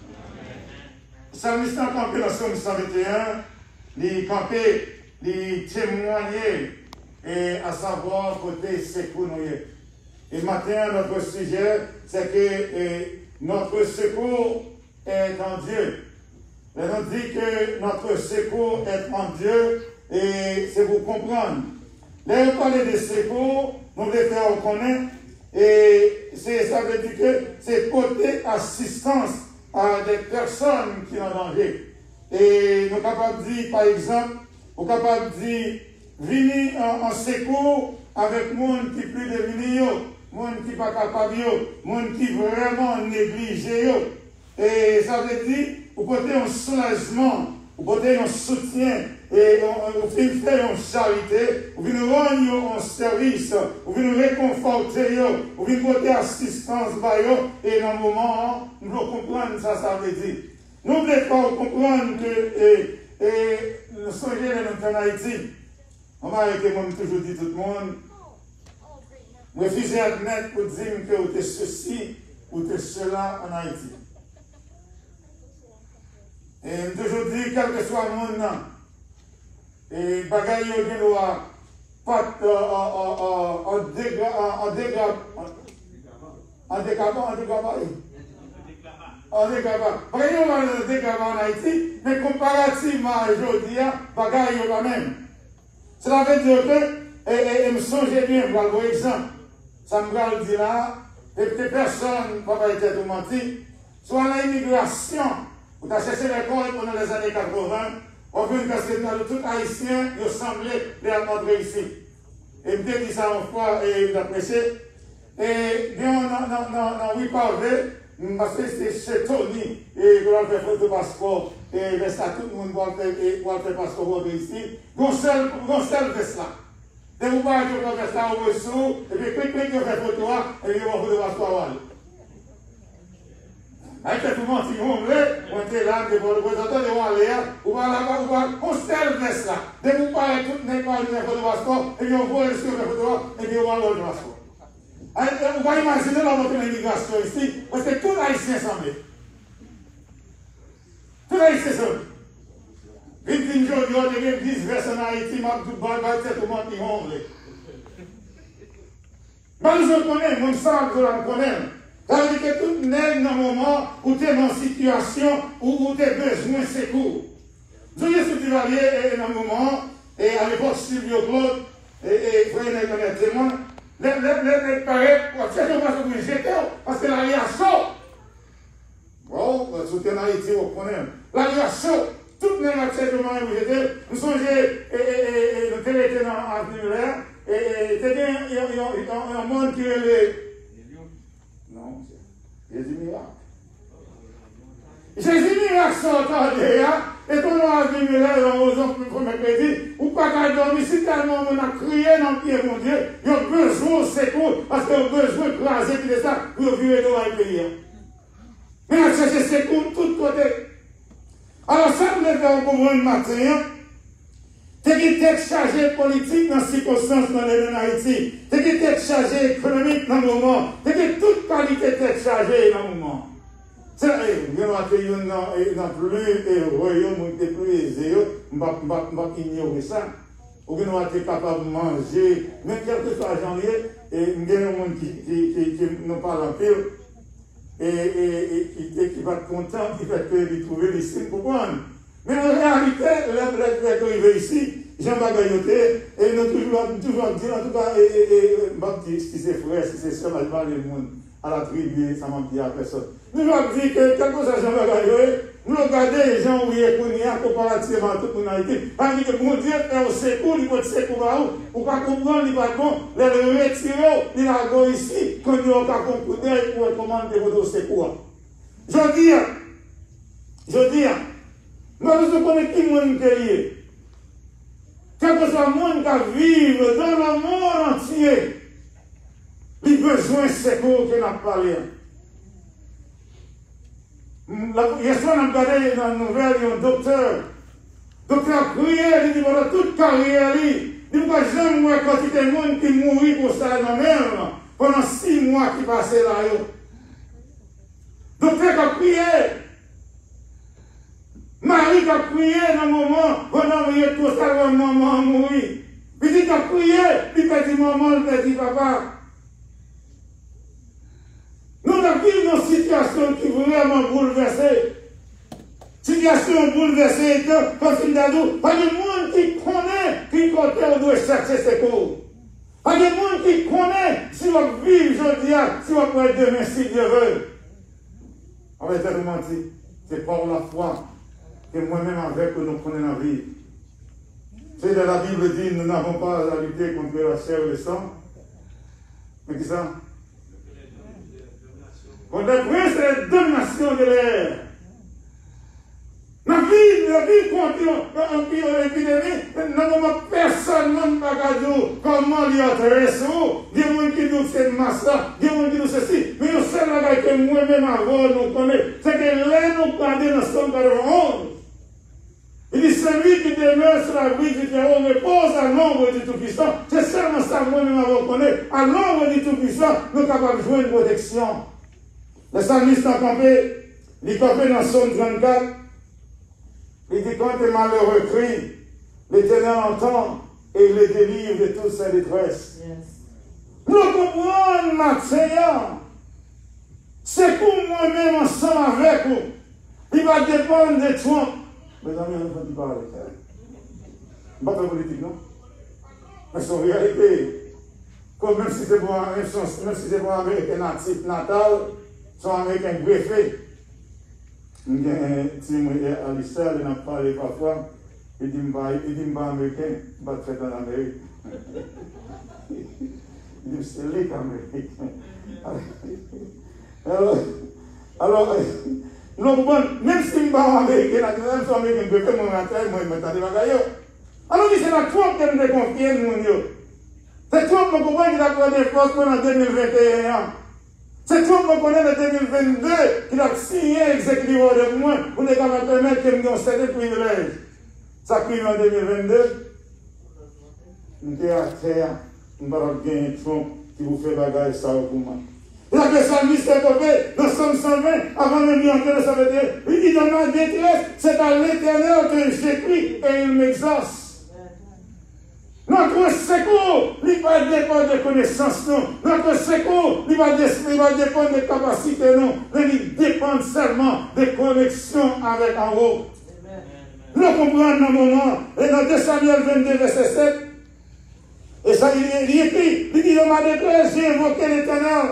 Le psalmiste a campé dans Somme cent vingt et un, il a campé, il témoigné, et à savoir côté secours nous. Et maintenant, notre sujet, c'est que et, notre secours est en Dieu. Et on dit que notre secours est en Dieu, et c'est pour comprendre. Là, on parle de secours, nous devons faire reconnaître, et ça veut dire que c'est porter assistance à des personnes qui sont en danger. Et nous sommes capables de dire, par exemple, nous sommes capables de dire, venir en, en secours avec les gens qui plus démunis, les gens qui ne sont pas capables, les gens qui vraiment négligés. Et ça veut dire, vous portez un soulagement, vous portez un soutien, et vous venez faire une charité, vous venez rendre un service, vous venez réconforter, vous venez porter assistance, et dans le moment, nous devons comprendre ça, ça veut dire. N'oubliez pas de comprendre que, et, et nous sommes en Haïti. On va arrêter, moi, toujours dit tout le monde, refusez d'admettre pour dire que vous êtes ceci ou vous êtes cela en Haïti. Et toujours dit, quel que soit le monde, et bagaille yo doit pas en dégâts en dégâts en dégâts en dégâts en dégâts bagaille yo en dégâts en Haïti mais comparativement à aujourd'hui bagaille yo quand même cela veut dire que et et me songez bien pour exemple ça me va dire là et que personne va pas être menti soit l'immigration vous avez cherché l'école pendant les années quatre-vingts. On veut que dans tout haïtien, il semblait entrer ici. Et je me dis ça une fois, et je apprécié. Et bien, dans huit pavés, parce que c'est chez Tony, et je vais faire photo passeport, et je ça, tout le monde va faire passeport ici. Gonçal fait cela. Et vous voyez que vous faites ça au dessous, et puis clic, clic, vous faites photo, et puis vous faites passeport. Avec tout le monde qui est on était là, devant le représentant de Waléa, on va là-bas, on va, on serve ça. Dès que vous parlez tout, n'est pas le numéro de passeport, et puis on voit le sur le photo, et puis on va le passeport. On va imaginer dans notre immigration ici, parce que tout haïtien semble. Tout haïtien semble. Victime aujourd'hui, on devient dix personnes en Haïti, ma tout bas, tout le monde qui est mais nous connaissons, nous savons que nous connaissons. Ça veut dire que tout le monde, dans un moment où tu es dans une situation où tu as besoin de secours. Je suis sur Duvalier et dans un moment, et à l'époque, Sylvio Claude, et vous voyez les témoins, les paraît, c'est un peu que j'étais, parce que là, il y a chaud. Bon, soutien en Haïti, vous connaissez. Là, il y a chaud. Tout Tout le monde accès de moi, nous sommes le téléphone dans l'avenir, et c'est un monde qui est le. Non, c'est Jésus miracle. Jésus miracle sort là, et quand on a vu là, aux autres premiers crédits, ou pas qu'à dormir, si tellement on a crié dans le pied, mon Dieu, il y a besoin de secours, parce qu'il y a besoin de craser, puis de ça, pour vivre dans le pays. Mais on cherche secours de tous côtés. Alors, ça, vous devez faire au le matin. C'est qui texte chargé politique dans les circonstances dans les Haïti. C'est qui texte chargé économique dans le moment. C'est qui toute qualité texte chargé dans le moment. C'est vrai, vous avez un plus heureux, un plus aisé, on va ignorer ça. Vous avez été capable de manger, même quel que soit j'en ai, et il y a des gens qui nous parlent en pile. Et, et, et, et qui va être content, qui va trouver les signes pour prendre. Mais en réalité, les arrivé ici, Jean Bagayoté, et nous toujours, toujours dit, en tout cas, et, et, et, si c'est frère, si c'est soeur, je parle le monde à la tribu, ça m'a dit à personne. Nous avons dit que, quelque chose à Jean Bagayoté, nous regardons les gens où il y a comparativement à tout le monde. Parce que mon Dieu est au secours, il faut te secours à où, ou pas comprendre, il va bon, les retirer, il va go ici, quand il n'y a pas compris pour recommander votre secours. Je dis, je dis, nous devons connaître qui monde est lié. Quel que soit le monde qui vit dans le monde entier, il a besoin de secours que nous avons parlé. Hier soir, on a regardé dans la nouvelle, il y a un docteur. Le docteur a prié, il dit, voilà, toute carrière, il dit, pourquoi jamais moi, quand il y a des gens qui mourent pour ça dans la mer, pendant six mois qui passaient là. Le docteur a prié. Marie a prié dans le moment, pendant qu'il y a tout ça, maman a mouru. Il dit, il a prié, il a dit, maman, il a dit, papa. Nous avons vécu une situation qui est vraiment bouleversée. Situation bouleversée, comme il a dit, pas de monde qui connaît qui côté on doit chercher secours. Pas de monde qui connaît si on vit aujourd'hui, si on peut être demain, si Dieu veut. On va être menti. C'est par la foi que moi-même avec nous prenons la vie. C'est de la Bible dit, nous n'avons pas à lutter contre la chair et le sang. Mais qui ça? On devrait c'est la domination de l'air. La vie, la vie contre l'épidémie, nous n'avons personne ne va dire comment il y a des ressources. Il y a des gens qui nous c'est masse, il y a des gens qui nous ceci. Mais le seul bagage que moi-même avant nous connaît, c'est que là nous prenons dans Somme quatre-vingt-onze. Il dit celui qui demeure sur la vie du terreau repose à l'ombre du Tout-Puissant. C'est seulement ça moi-même avant connaît. À l'ombre du Tout-Puissant, nous sommes capables de jouer une protection. Le psalmiste a campé, il est campé dans Somme trente-quatre. Il dit quand les malheureux crient, l'Éternel entend et il les délivre de toute sa détresse. Yes. Nous comprenons maintenant. C'est pour moi-même ensemble avec vous. Il va dépendre de toi. Mes amis, on ne peut pas parler. Ce n'est pas de politique, non? Mais c'est en réalité. Comme même si c'est pour un, même si c'est pour un Américain natif natal, c'est un Américain greffé. Il y a un petit à l'histoire, il n'a pas parlé parfois. Il dit, il dit, pas américain, il va faire en Amérique. Il dit, c'est lui américain. Alors, alors, non, même si je ne suis pas américain, même si je suis américain, je peux faire mon affaire, moi, je me tente pas d'ailleurs. Alors, c'est la Trump qui me confie, mon Dieu. C'est Trump qui comprend qu'il a pris des forces pendant deux mille vingt et un. C'est Trump qui connaît le deux mille vingt-deux qu'il a signé exécutif de moi pour ne pas permettre que nous cède privilèges. Ça crime en deux mille vingt-deux. Nous sommes à terre, nous ne pouvons pas gagner Trump qui vous fait bagage ça pour moi. La personne mise est tombée dans Somme cent vingt, avant de lui entrer, ça veut dire, il dit dans ma détresse, c'est à l'Éternel que j'écris et il m'exauce. Notre secours, il va dépendre de connaissances, non. Notre secours, il va dépendre de capacités, non. Mais il dépend seulement des connexions avec en haut. Nous comprenons dans le moment, et dans deux Samuel vingt-deux, verset sept, et ça, il est écrit, il dit dans ma détresse, j'ai invoqué l'Éternel.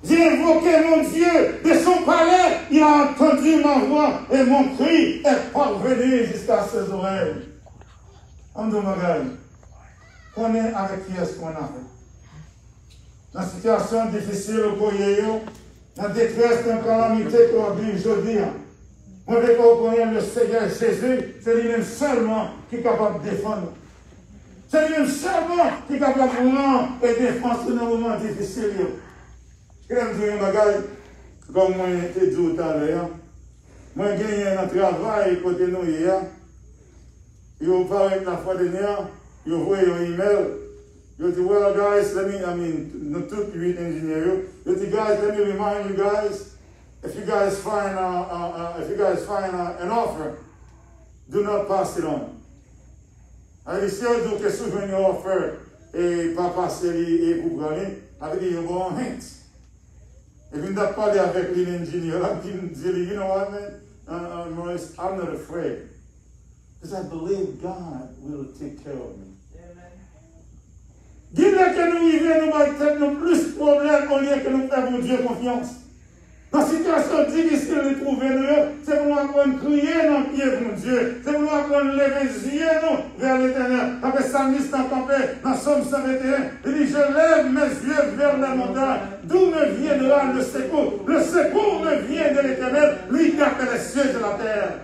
J'ai invoqué mon Dieu de son palais. Il a entendu ma voix et mon cri est parvenu jusqu'à ses oreilles. Amdoumagal, qu'on est avec qui est-ce qu'on a fait? Dans une situation difficile au Koyeyo, dans la détresse, dans la calamité qu'on vit aujourd'hui, on veut qu'on connaisse le Seigneur Jésus, c'est lui-même seulement qui est capable de défendre. C'est lui-même seulement qui est capable de rendre et défendre dans les moments difficiles. Je vais vous dire un bagage, comme moi j'ai dit tout à l'heure. Moi j'ai gagné un travail côté nous hier. Ils ont parlé la fois dernière, ils ont envoyé un email. Ils ont dit, well guys, let me, I mean, not two great engineers. Ils ont dit, guys, let me remind you guys, if you guys find, uh, uh, uh, if you guys find uh, an offer, do not pass it on. Alors, si on dit que souvent une offre et pas passer et pour gagner, avec des bons hints. Et puis, on a parlé avec l'ingénieur, il me dit, you know what, man, uh, uh, Maurice, I'm not afraid. Because I believe God will take care of me. Dis-le que nous vivons, nous avons plus de problèmes au lieu que nous faisons Dieu confiance. Dans la situation difficile de trouver nous, c'est pour nous apprendre à crier dans le pied pour Dieu. C'est pour nous apprendre à lever les yeux vers l'éternel. Après ça, nous sommes campés dans Somme cent vingt et un. Il dit, je lève mes yeux vers la montagne. D'où me viendra le secours? Le secours me vient de l'éternel, lui qui a fait les cieux de la terre.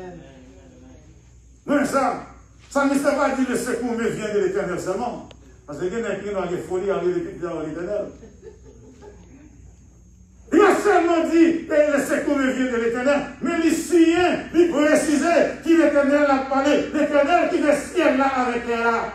Non, ça, ça ne s'est pas dit le secours me vient de l'éternel seulement. Parce que il y a qui ont des folies à l'éternel. Il a seulement dit que le secours me vient de l'éternel, mais les siens, il précisait qui l'éternel a parlé, l'éternel qui est ciel là avec elle là.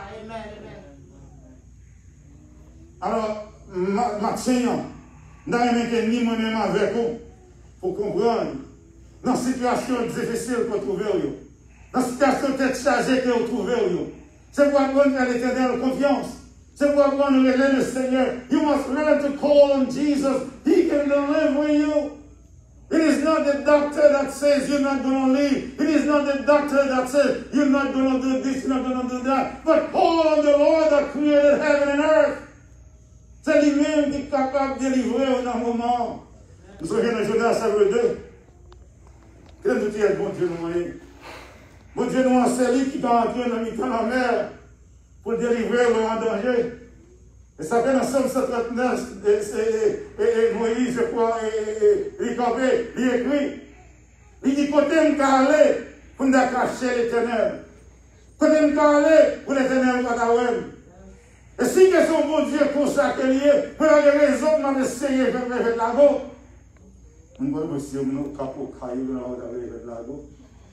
Alors, Maxime, nous avons ni moi-même avec vous pour comprendre dans la situation difficile que vous trouvez, dans la situation tête chargée que vous trouvez. C'est pour apprendre à l'éternel confiance. C'est pour apprendre à aimer le Seigneur. You must learn to call on Jesus. He can deliver you. It is not the doctor that says you're not going to live. It is not the doctor that says you're not going to do this, you're not going to do that. But call on the Lord that created heaven and earth. C'est lui-même qui est capable de délivrer dans un moment. Nous sommes dans Jonas chapitre deux. Quel outil est bon Dieu nous moyen? Bon Dieu nous a celui qui est entré dans la mer pour délivrer l'homme en danger. Et ça fait dans Somme cent trente-neuf, et, et, et, et Moïse, je crois, et, et, et campé, il écrit, il dit, côté me aller pour nous cacher l'éternel. Côté me aller pour l'éternel pas t'aouem. Et si que son bon Dieu consacré lié, pour la raison, on va essayer de faire la go. On va essayer de faire la go.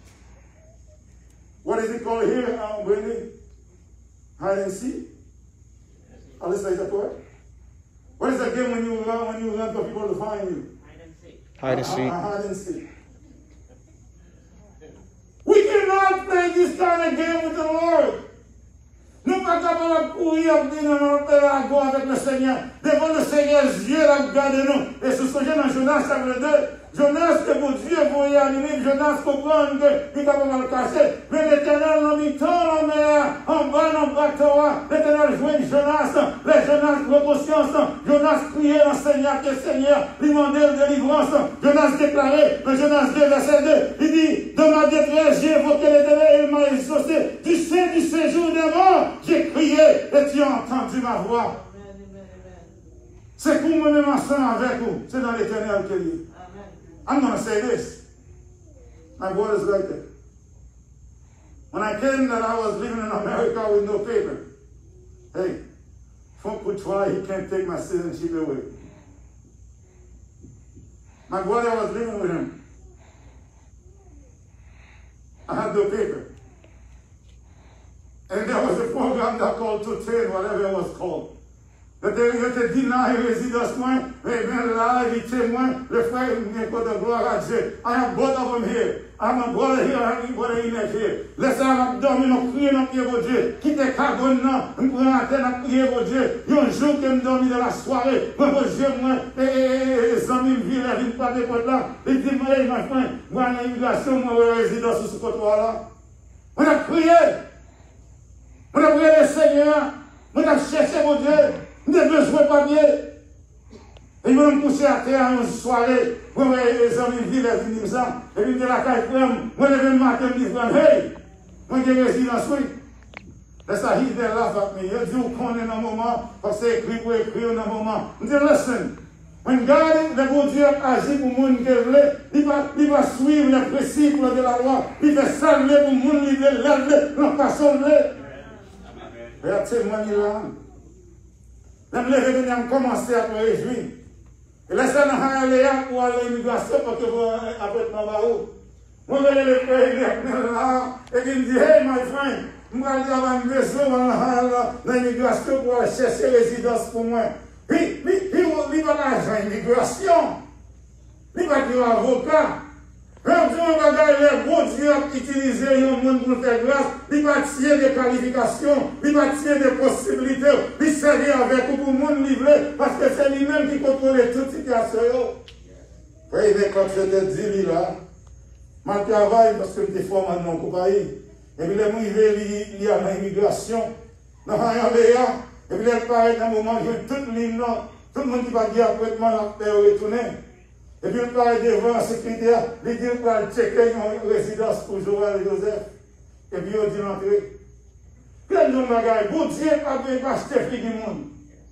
What is it called here, um, Wendy? Hide and seek? Alyssa, is that correct? What is that game when you run, when you run for people to find you? Hide and seek. Uh, uh, hide and seek. We cannot play this kind of game with the Lord. Nous ne sommes pas capables de courir à go avec le Seigneur. Devant le Seigneur, Dieu a regardé nous. Et ce que j'ai dans Jonas chapitre deux, Jonas, que mon Dieu voyait animer, Jonas comprend qu'il est capable de le cacher. Mais l'Éternel l'a mis tant en mer, en bas, en bateau. L'Éternel jouait Jonas, les Jonas de conscience. Jonas priait dans le Seigneur, que le Seigneur lui demandait de délivrance. Jonas déclarait, dans Jonas deux, verset deux, il dit, dans ma détresse, j'ai évoqué l'Éternel et il m'a exaucé. Du sein du séjour des morts, j'ai crié et tu as entendu ma voix. C'est pour moi-même ensemble avec vous. C'est dans l'Éternel qu'il est. I'm going to say this. My word is like that. When I came that I was living in America with no paper, hey, Funk would try, he can't take my citizenship away. My brother was living with him. I had no paper. And there was a program that called to ten, whatever it was called. That they étaient deny résidence moi, mais bien là, il témoin, le frère, il n'est pas de gloire à Dieu. I have both of them here. I have my brother here, I have my brother in here. Laissez-moi dormir, nous crier dans le pied de Dieu. Quittez Carbone, nous prenons la terre, nous crier pour Dieu. Il y a un jour que nous dormons dans la soirée, moi, pour Dieu, moi, et les amis me viennent, ils ne pas de côté là. Ils disent, hey, ma frère, moi, en immigration, moi, je résidence sur ce côté-là. On a prié. On a prié le Seigneur. On a cherché mon Dieu. Nous avons besoin de papier. Et Et vont me coucher à terre une soirée, pour les amis vivent les innocents, et puis de la caille, moi, je vais le matin, je dis, hey, moi, j'ai résidence, oui. Là, ça arrive là, mais il dit qu'on est dans le moment, parce que c'est écrit pour écrire dans le moment. Je dis, listen, when God, le bon Dieu, agit pour le monde qu'il veut, il va, il va suivre les principes de la loi, il va saluer pour le monde, il va lever, non pas sonner. Regardez, c'est moi qui là. Là, je vais commencer à me réjouir. Et là, ça n'a rien à pour aller à l'immigration, parce que vous avez un barreau. Moi, je vais le faire, et il me dit, hey, my friend, je vais aller à l'immigration dans l'immigration pour aller chercher résidence pour moi. Puis, il va l'argent immigration. Il va dire avocat. Même si on va regarder les bons dieux utiliser un monde pour faire grâce, il va tirer des qualifications, il va tirer des possibilités, il servir avec vous pour le monde livré, parce que c'est lui-même qui contrôle toute situation. Oui, mais quand je te dis, là, je travaille parce que je suis formé dans mon compagnie. Et puis, les arrivé, il y a l'immigration, dans un léa, et puis, il paraît dans un moment, je vais tout le monde, tout le monde qui va dire après moi, la retourner. Et puis, il parle devant la sécurité, il dit qu'il va checker une résidence pour Joël et Joseph. Et puis, il dit l'entrée. Plein de bagages. Bon Dieu n'a pas besoin d'acheter fille du monde.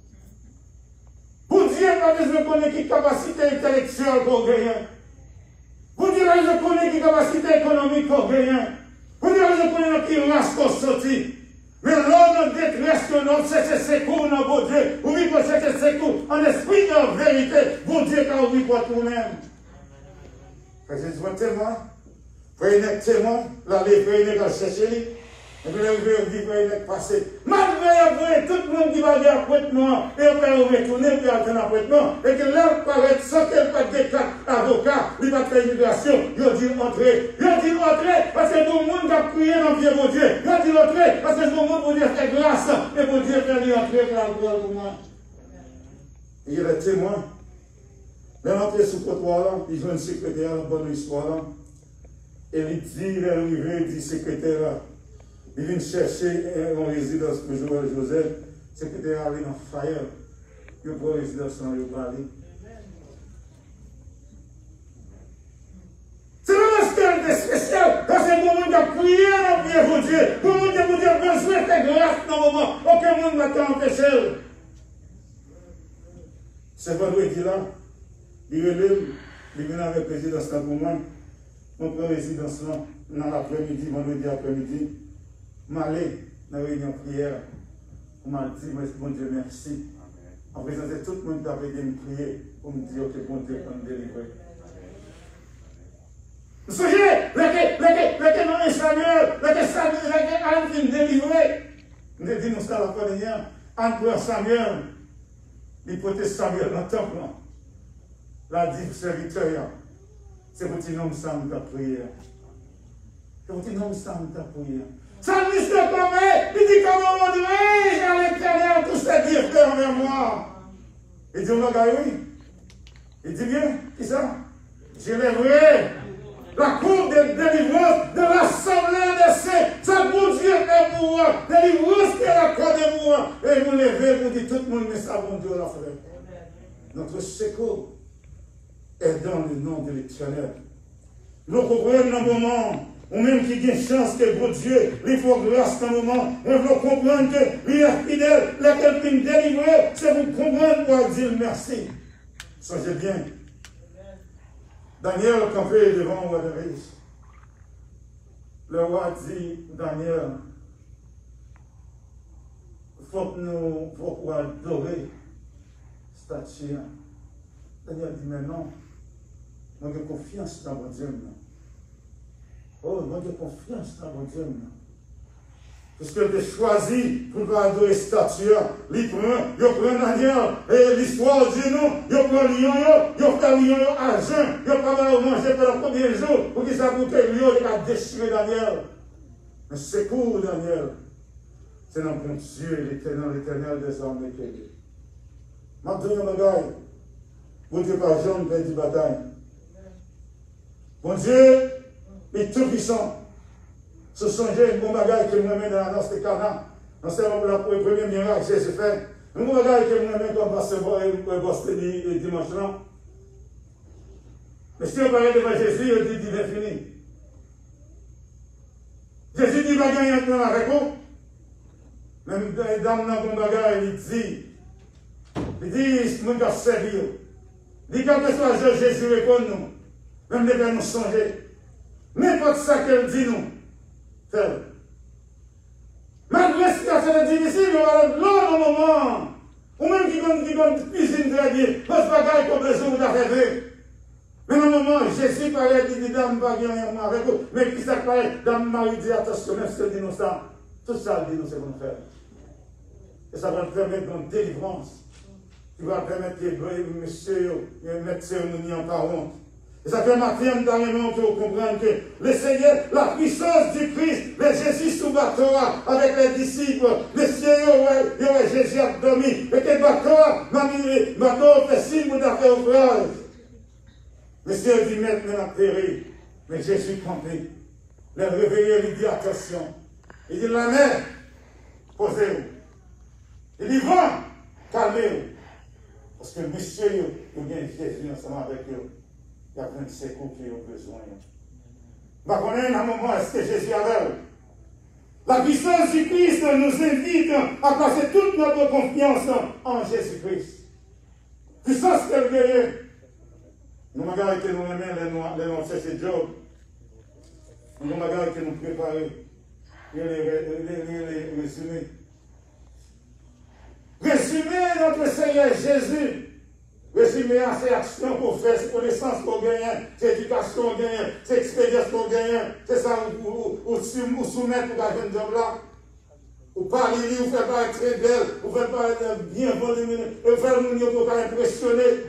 Bon Dieu n'a pas besoin de connaître quelle capacité intellectuelle qu'on gagne. Bon Dieu n'a pas besoin de connaître quelle capacité économique qu'on gagne. Bon Dieu n'a pas besoin de connaître quelle race qu'on sortit. Mais l'homme de détresse que nous cherchons secours dans bon Dieu. Ou oui, nous cherchons secours en esprit de vérité. Bon Dieu, car oui, pour toi-même. Parce que je vois témoin. Frère Nek témoin. Là, les frères Nek ont cherché. Et puis, les frères Nek passé. Malgré après, tout le monde qui va dire après moi, et on va retourner, et on va après moi. Et que là, paraît sans qu'elle pas de quatre avocats, il va faire immigration. Il a dit entrer. Il a dit entrer parce que tout le monde a prié dans le pied de Dieu. Il a dit entrer parce que tout le monde pour dire faire grâce. Et pour Dieu faire lui entrer pour moi. Et il est témoin. Mais l'entrée sous le trottoir là, il joue une secrétaire, une bonne histoire là. Et il dit, il est arrivé, il dit secrétaire là. Il vient chercher une résidence pour Joël Joseph. Le secrétaire allé dans Fire. Il prend une résidence dans le Paris. C'est vraiment ce qui est spécial. Parce que tout le monde a prié dans le pied de Dieu. Tout le monde a besoin de grâce dans le moment. Aucun monde ne va t'empêcher. Ce vendredi là, il relève, il vient avec la résidence pour moi. On prend résidence là, dans l'après-midi, vendredi après-midi. Je suis allé dans la réunion de prière. On m'a dit, mon Dieu, merci. En présentant tout le monde qui avait dit me prier pour me dire que bon Dieu peut me délivrer. Vous savez, les non Samuel, les Samuel, les Anne qui me délivrer. Nous dit nous ça la première. Anne prend Samuel. Il porte Samuel dans le temple. La dit serviteur, c'est pour petit nom ça me prier. C'est pour petit nom ça me prier. Ça me dit comment, il dit comment on dirait, à l'intérieur, tout ce qui est fait envers moi. Il dit, oui. Il dit bien, qui ça? Je lèverai la cour de délivrance de l'assemblée des saints. Ça, bon Dieu est pour moi. Délivrance qui est la cour de moi. Et vous levez, vous dites tout le monde, mais ça, bon Dieu l'a fait. Notre secours est dans le nom de l'Éternel. Nous comprenons dans le moment. Ou même qui a chance que bon Dieu, il faut grâce dans le moment. On veut comprendre que lui est fidèle, lequel qui me délivre, c'est vous comprendre pour dire merci. Songez bien. Daniel campé devant le roi de riche. Le roi dit, Daniel, il faut que nous faut adorer statue. Daniel dit, mais non, moi j'ai confiance dans mon Dieu. Oh, moi j'ai confiance dans mon Dieu. Parce que j'ai choisi pour adorer statue. Il prend, il prend Daniel. Et l'histoire dit non, il prend lion, il fait lion argent. Il va pas manger pendant combien de jours pour qu'il s'aboute lion, il va déchirer Daniel. Mais secours Daniel. C'est dans mon Dieu, l'éternel, l'éternel des armées qui est. Maintenant, il y a un bagage. Bon Dieu, par Jean, il dit bataille. Bon Dieu, il est tout puissant. Se songer un bon bagage que moi mets dans la noce de Cana. Dans ce moment-là, pour le premier miracle, Jésus fait. Nous regardons que nous-mêmes comme pasteur Boston dimanche. Mais si on parle devant Jésus, il dit qu'il est fini. Jésus dit qu'il va gagner un temps avec vous. Même dans le bagage, il dit, il dit, nous devons servir. Il dit, quel que soit Jésus répond nous, même devons nous songer. N'importe ça qu'elle dit nous, faire. Malgré la situation est difficile, on va l'autre moment, ou même qui donne cuisine très bien, notre bagage qu'on besoin de faire. Mais dans le moment, Jésus parlait, il dit, dame, pas bien avec vous. Mais qui ça parlait, dame Marie dit, attention, même si elle dit nous ça, tout ça, elle dit nous, c'est qu'on fait. Et ça va permettre une délivrance. Qui va permettre que monsieur, mettre cérémonie en par honte. Et ça fait matin, dans les noms, pour comprendre que le Seigneur, la puissance du Christ, le Jésus sous bateau avec les disciples, le Seigneur, il y avait Jésus a dormi. Et que le bateau, le bateau fait signe pour faire ouvrage. Le Seigneur dit maintenant à périr. Mais Jésus campé. Le réveillé lui dit attention. Il dit la mer, posez-vous. Il dit vent, calmez-vous. Parce que monsieur, il vient Jésus ensemble avec eux. Il y a plein de secours qui ont besoin. Mais on est à un moment, est-ce que Jésus avait? La puissance du Christ nous invite à placer toute notre confiance en Jésus-Christ. Puissance qu'elle gagne. Nous regardons que nous aimons les noms de Job. Nous regardons que nous préparons. Et les résumer. Résumer notre Seigneur Jésus. Résumer à ses actions qu'on fait, ses connaissances qu'on gagne, ses éducations qu'on gagne, ses expériences qu'on gagne. C'est ça, ou soumettre pour un job là. Ou parler, ou faire pas être très belle, ou faire pas être bien volumineux, ou faire nous pour pas impressionner.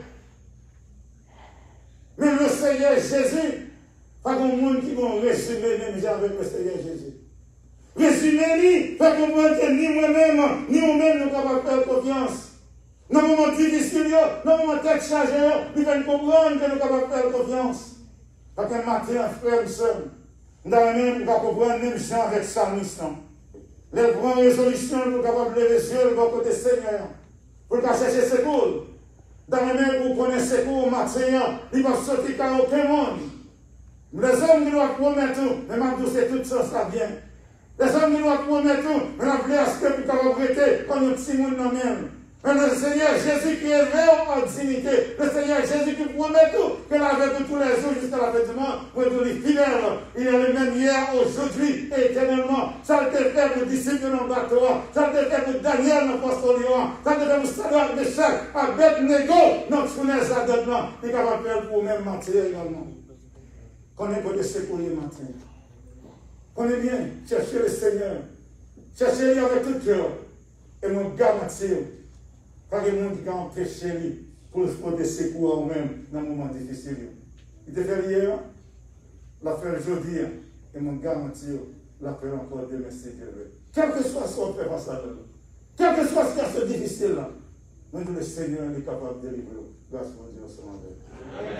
Mais le Seigneur Jésus, pas de monde qui va résumer même avec le Seigneur Jésus. Résumer-lui, fait comprendre que ni moi-même, ni nous-mêmes, nous sommes capables de faire confiance. Dans le moment difficile, dans le moment tête chargée, nous devons comprendre que nous sommes capables de faire confiance. Parce que matin, frère, seul, nous devons comprendre même gens avec Salmiste. Les grandes résolutions, nous sommes capables de lever les yeux de côté Seigneur. Pour chercher secours. Dans le même vous connaissez secours matin, il va sortir qu'à aucun monde. Les hommes qui doivent promettre, mais maintenant c'est tout ça, ça vient. Les hommes qui doivent promettre, mais la voulez à ce que vous pouvez arrêter comme un petit monde dans même. Mais le Seigneur Jésus qui est vrai en dignité, le Seigneur Jésus qui promet tout, que la veille de tous les jours jusqu'à la fin du monde, pour être fidèle. Il est le même hier, aujourd'hui et éternellement. Ça a été fait pour disciples dans le bateau, ça a été fait pour Daniel dans le poste au lion, ça a été fait pour Sadrach, Meshach, Abed-Nego, dans le fournaise à dedans. Il est capable de faire pour même mentir également. Qu'on est pour des secours les matins. Qu'on est bien, cherchez le Seigneur. Cherchez-le avec tout cœur. Et mon garantie. Pas de monde qui a empêché lui pour se des secours à eux-mêmes dans un moment difficile. Il te fait hier, l'a fait aujourd'hui, et mon garantie, l'a fait encore demain si Dieu veut. Quel que soit ce qu'on fait face à nous, quel que soit ce qui est difficile là, nous le Seigneur est capable de délivrer. Grâce à Dieu, ce matin.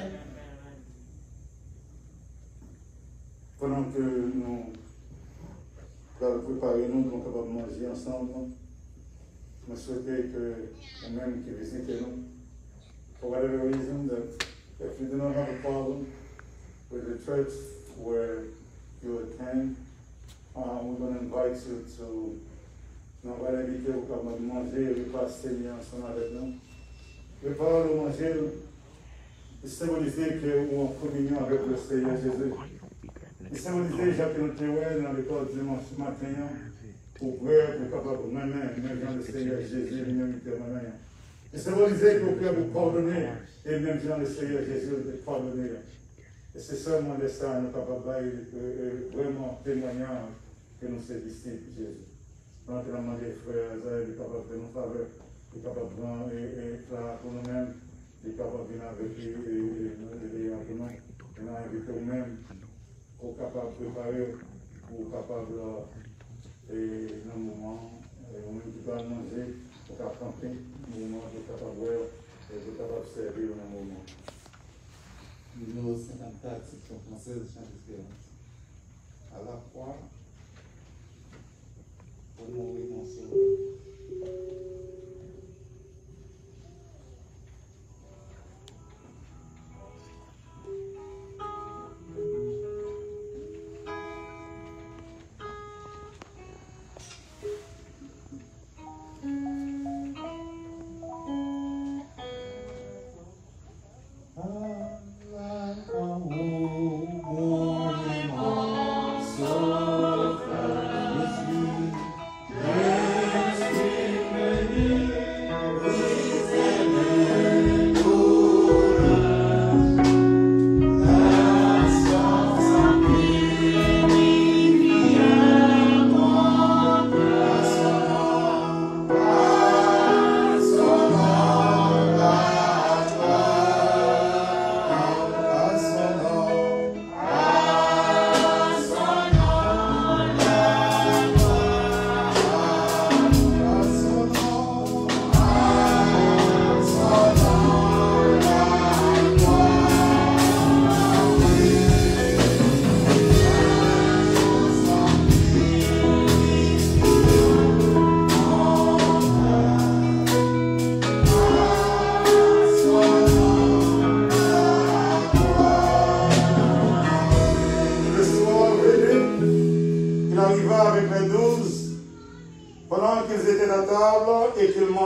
Pendant que nous allons préparer, nous sommes capables de manger ensemble. Je souhaitais que nous-mêmes qui visitons nous, for whatever reason, that if you do not have a problem with the church where you attend, uh, we're going to invite you to nous allons inviter au cas de manger et de passer ensemble avec nous. Le parole de manger, il symbolisait qu'on est en communion avec le Seigneur Jésus. Il symbolisait, Jacques et notre dans l'école dimanche matin, pour prier, pour capable de même, même Jean le Seigneur Jésus, lui-même éternellement. Il symbolisait pour prier, pour pardonner, et même Jean le Seigneur Jésus, de pardonner. Et c'est seulement de ça, nous sommes capables de vraiment témoigner que nous sommes disciples de Jésus. Nous avons demandé, frères, ils sont capables de nous faveur, ils sont capables de prendre et faire pour nous-mêmes, ils sont capables de venir avec eux et nous aider entre nous. Nous avons invité nous-mêmes, pour capables de préparer, pour capables et dans le moment, on ne peut pas manger, pour camper, au moment de capable de et de capable de servir dans le moment. Numéro cinquante-quatre, section française, chant d'espérance. À la fois, pour nous, mon sauveur.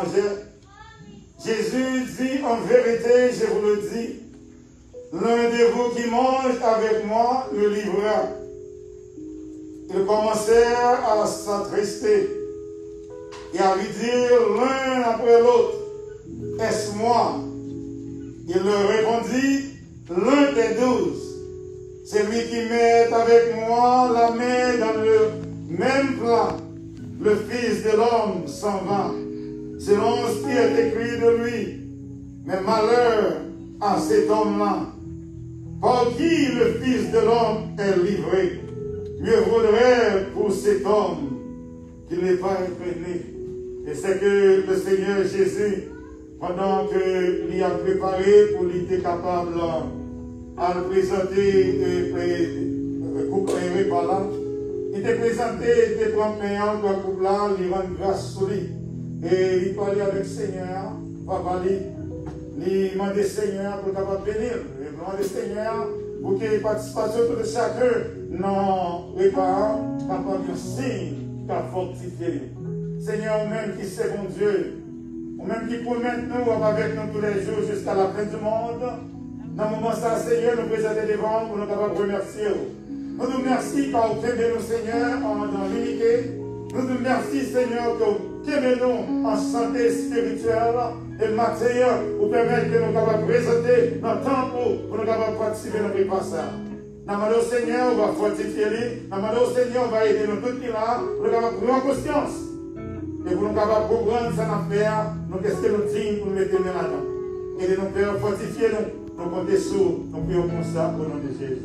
mangeaient, Jésus dit, en vérité, je vous le dis, l'un de vous qui mange avec moi me livrera. Ils commencèrent à s'attrister et à lui dire l'un après l'autre, est-ce moi? Il leur répondit, l'un des douze, c'est lui qui met avec moi la main dans le même plat. Le Fils de l'homme s'en va, selon ce qui est écrit de lui. Mais malheur à cet homme-là, par qui le Fils de l'homme est livré. Mieux vaudrait pour cet homme qu'il n'ait pas imprégné. Et c'est que le Seigneur Jésus, pendant qu'il a préparé pour lui être capable à le présenter et couper par là, il était présenté, il était trempé en quoi couple là, il rend grâce sur lui. Et il parlait avec le Seigneur, papa lui, il demandait Seigneur pour capable bénir. Il demandait Seigneur pour qu'il y ait participation de chacun dans les parents, capable de signe qui a fortifié. Seigneur, même qui c'est bon Dieu, ou même qui promet nous avec nous tous les jours jusqu'à la fin du monde, dans le moment ça, Seigneur, nous présenter devant pour nous capables de remercier. Nous nous remercions car vous aimez nous, Seigneur, dans l'unité. Nous nous remercions, Seigneur, que vous aimez nous en santé spirituelle et matérielle pour permettre que nous capables de présenter dans le temps pour nous capables de participer dans le passage. Nous demandons au Seigneur, on va fortifier lui. Nous demandons au Seigneur, on va aider nous tous qui là, pour nous capables de prendre conscience. Et pour nous capables de comprendre cette affaire, nous qu'est-ce que nous disons pour nous mettre là-dedans. Et de nous faire fortifier nous, nous compter sur, nous prions comme ça au nom de Jésus.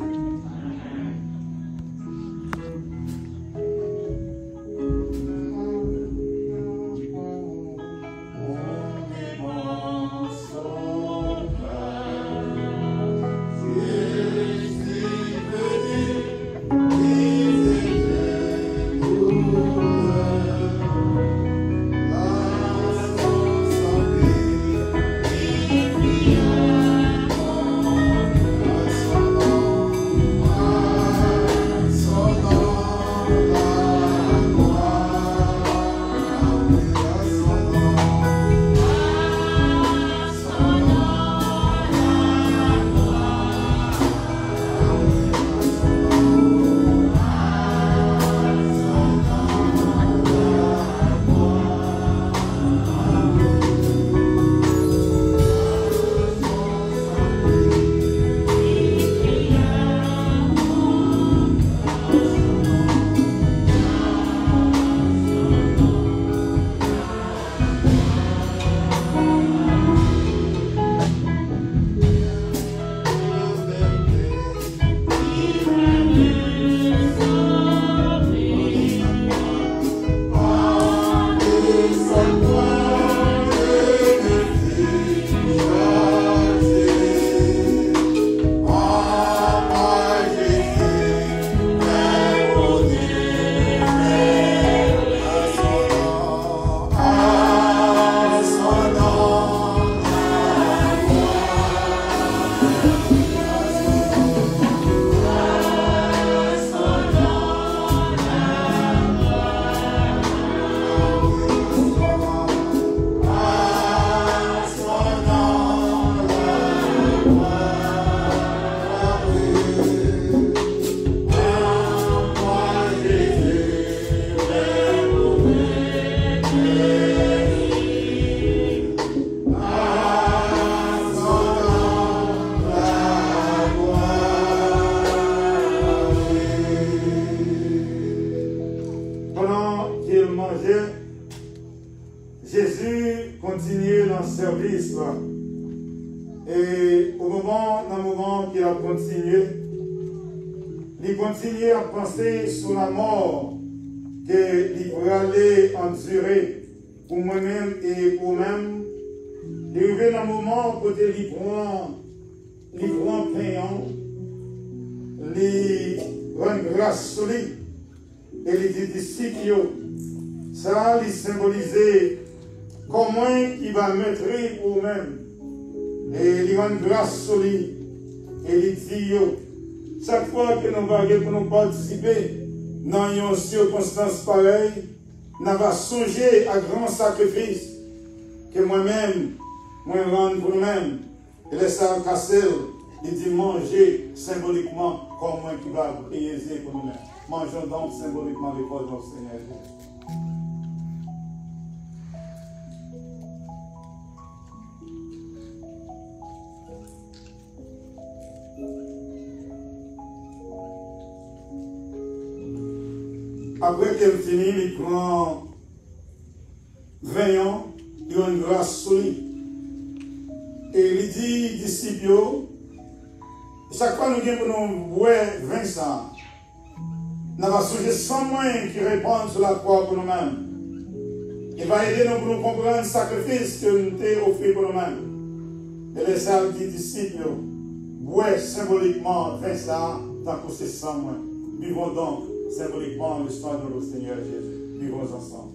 Jésus continuait dans le service. Et au moment, dans le moment qu'il a continué, il continuait à penser sur la mort qu'il pourrait aller endurer pour moi-même et pour moi-même. Il arrivé dans le moment où il prend, il prend payant, il rend grâce sur lui et il dit disciples, ça il symbolisait comment il va mettre pour lui-même. Et il rend grâce sur lui. Et il dit, chaque fois que nous allons pour nous participer dans une circonstance pareille, nous allons songer à grand sacrifice que moi-même, moi rendre pour nous-mêmes, et laisser à casser, il dit manger symboliquement comme moi qui va prier pour nous-mêmes. Mangeons donc symboliquement les corps de notre Seigneur Jésus. Après qu'elle finit, il prend vingt ans, il a une grâce sur lui. Et il dit, disciples, chaque fois que nous avons nous boire vingt ans, nous avons sujet sans moyens qui répondent sur la croix pour nous-mêmes. Il va aider nous pour nous comprendre le sacrifice que nous avons offert pour nous-mêmes. Et les salles dit, disciples, boire symboliquement vingt ans, tant que c'est sans moyens. Vivons donc symboliquement l'histoire de notre Seigneur Jésus. Vivons ensemble.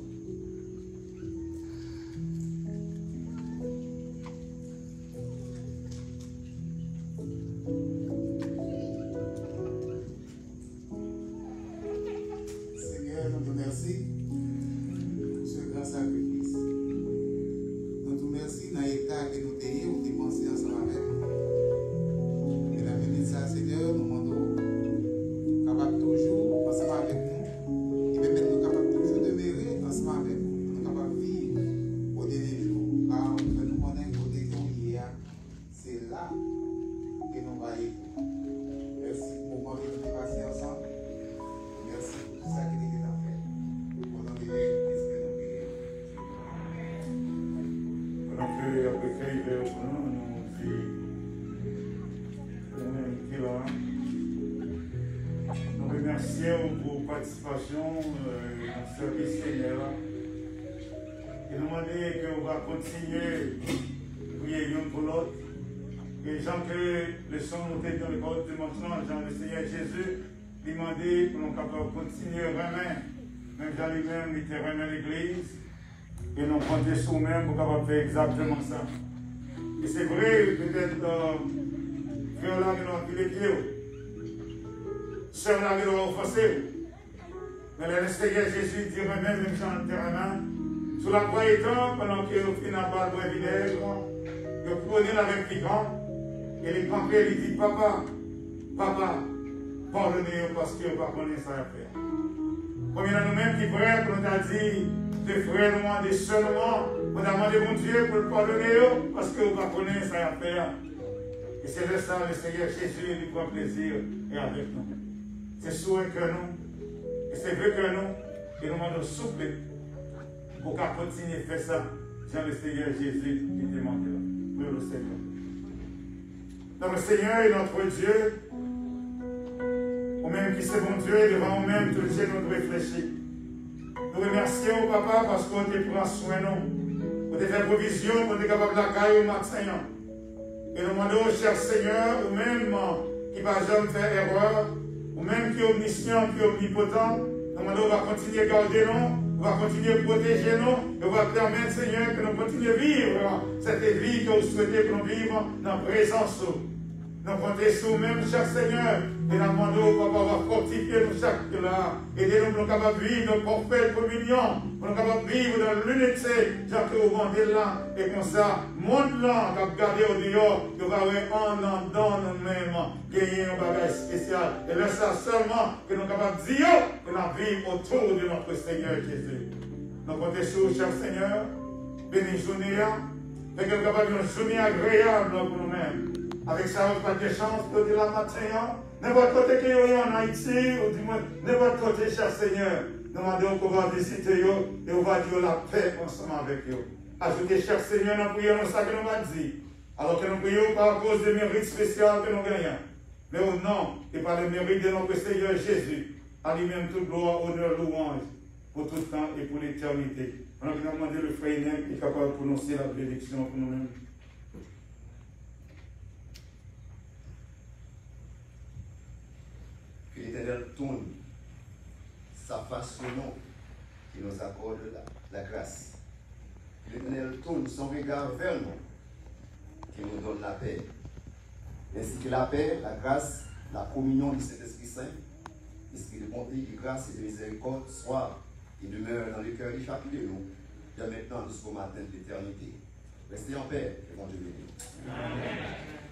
Seigneur, nous te remercions pour ce grand sacrifice. Nous te remercions dans l'état que nous t'ayons, nous t'ayons pensé ensemble avec nous. Et la bénédiction, ça, Seigneur, nous demandons capable toujours ensemble avec nous. Et permettre nous capables toujours de demeurer ensemble avec nous. Nous capables de vivre au dernier jour. Car nous connaissons côté qu'on y est. C'est là que nous allons être. Merci pour le moment que nous avons passé ensemble. Merci pour tout ça qui était à faire. Pour nous donner ce que nous prions. Pendant que après qu'il est au bout, nous dit, qui là, nous remercions pour votre participation euh, dans ce service Seigneur. Et nous demandons qu'on va continuer à prier l'un pour l'autre. Et Jean que le son nous était dans le corps de maintenant, Jean le Seigneur Jésus, demandé pour nous capables de continuer à remettre. Même Jean lui-même, il était remis à l'église. Et nous comptons sur nous-mêmes pour capable faire exactement ça. Et c'est vrai, peut-être, euh, frère là qui nous a pris les pieds, sœur là qui nous a offensé. Mais le Seigneur Jésus dit remet même Jean le terrain. Sous la croix étant, pendant qu'il a fait la balle pour un village, il prenait avec les grands. Et les grands-pères lui disent, papa, papa, pardonnez-nous parce que vous ne connaissez pas ça à faire. Combien de nous-mêmes qui frères, qu'on a dit, des frères noirs, des sœurs noirs, on a demandé mon Dieu pour le pardonner parce que vous ne connaissez pas ça à faire. Et c'est de ça le Seigneur Jésus lui prend plaisir et avec nous. C'est sûr que nous, et c'est vrai que nous, et nous demandons souple pour qu'on continue à faire ça. Jean le Seigneur Jésus qui demande là. Pour le Seigneur. Notre Seigneur est notre Dieu, au même qui c'est mon Dieu, et devant nous-mêmes, tout le Dieu nous réfléchit. Nous remercions, Papa, parce qu'on te prend soin de nous. On te fait provision, on est capable de la caille au matin. Et nous demandons, cher Seigneur, ou même qui ne va jamais faire erreur, ou même qui est omniscient, qui est omnipotent, nous demandons, on va continuer à garder nous. On va continuer à protéger nous et on va permettre, Seigneur, que nous continuions à vivre cette vie que vous souhaitez que nous vivions dans la présence. Nous comptons sur nous-mêmes, cher Seigneur, et nous demandons, Papa, on va fortifier nous chaque là. Aidez-nous pour nous capables de vivre nos parfaite communion, pour nous capables de vivre dans l'unité, genre que vous vendez là, et comme ça, monde là, qui a gardé au dehors, que va avoir un an dans nous-mêmes, gagner un bagage spécial. Et laisse ça seulement que nous sommes capables de dire que nous vivons autour de notre Seigneur Jésus. Nous comptons sur vous, cher Seigneur, bénis journée, et que nous sommes capables d'une journée agréable pour nous-mêmes. Avec ça, on n'a pas de chance de la matin. N'importe côté que vous en Haïti, ou du moins, n'importe côté, cher Seigneur, nous demandons qu'on va visiter et on va dire la paix ensemble avec vous. Ajoutez, cher Seigneur, nous prions ça que nous avons dit. Alors que nous prions pas à cause des mérites spéciaux que nous gagnons, mais au nom et par le mérite de notre Seigneur Jésus, à lui-même toute gloire, honneur, louange, pour tout le temps et pour l'éternité. On a demandé le frère Inem qui est capable de prononcer la bénédiction pour nous-mêmes. Que l'Éternel tourne sa face sur nous, qui nous accorde la, la grâce. Que l'Éternel tourne son regard vers nous, qui nous donne la paix. Ainsi que la paix, la grâce, la communion du Saint-Esprit Saint, esprit de bonté, de grâce et de miséricorde, soit et demeure dans le cœur de chacun de nous, de maintenant jusqu'au matin de l'éternité. Restez en paix, et bon Dieu béni. Amen.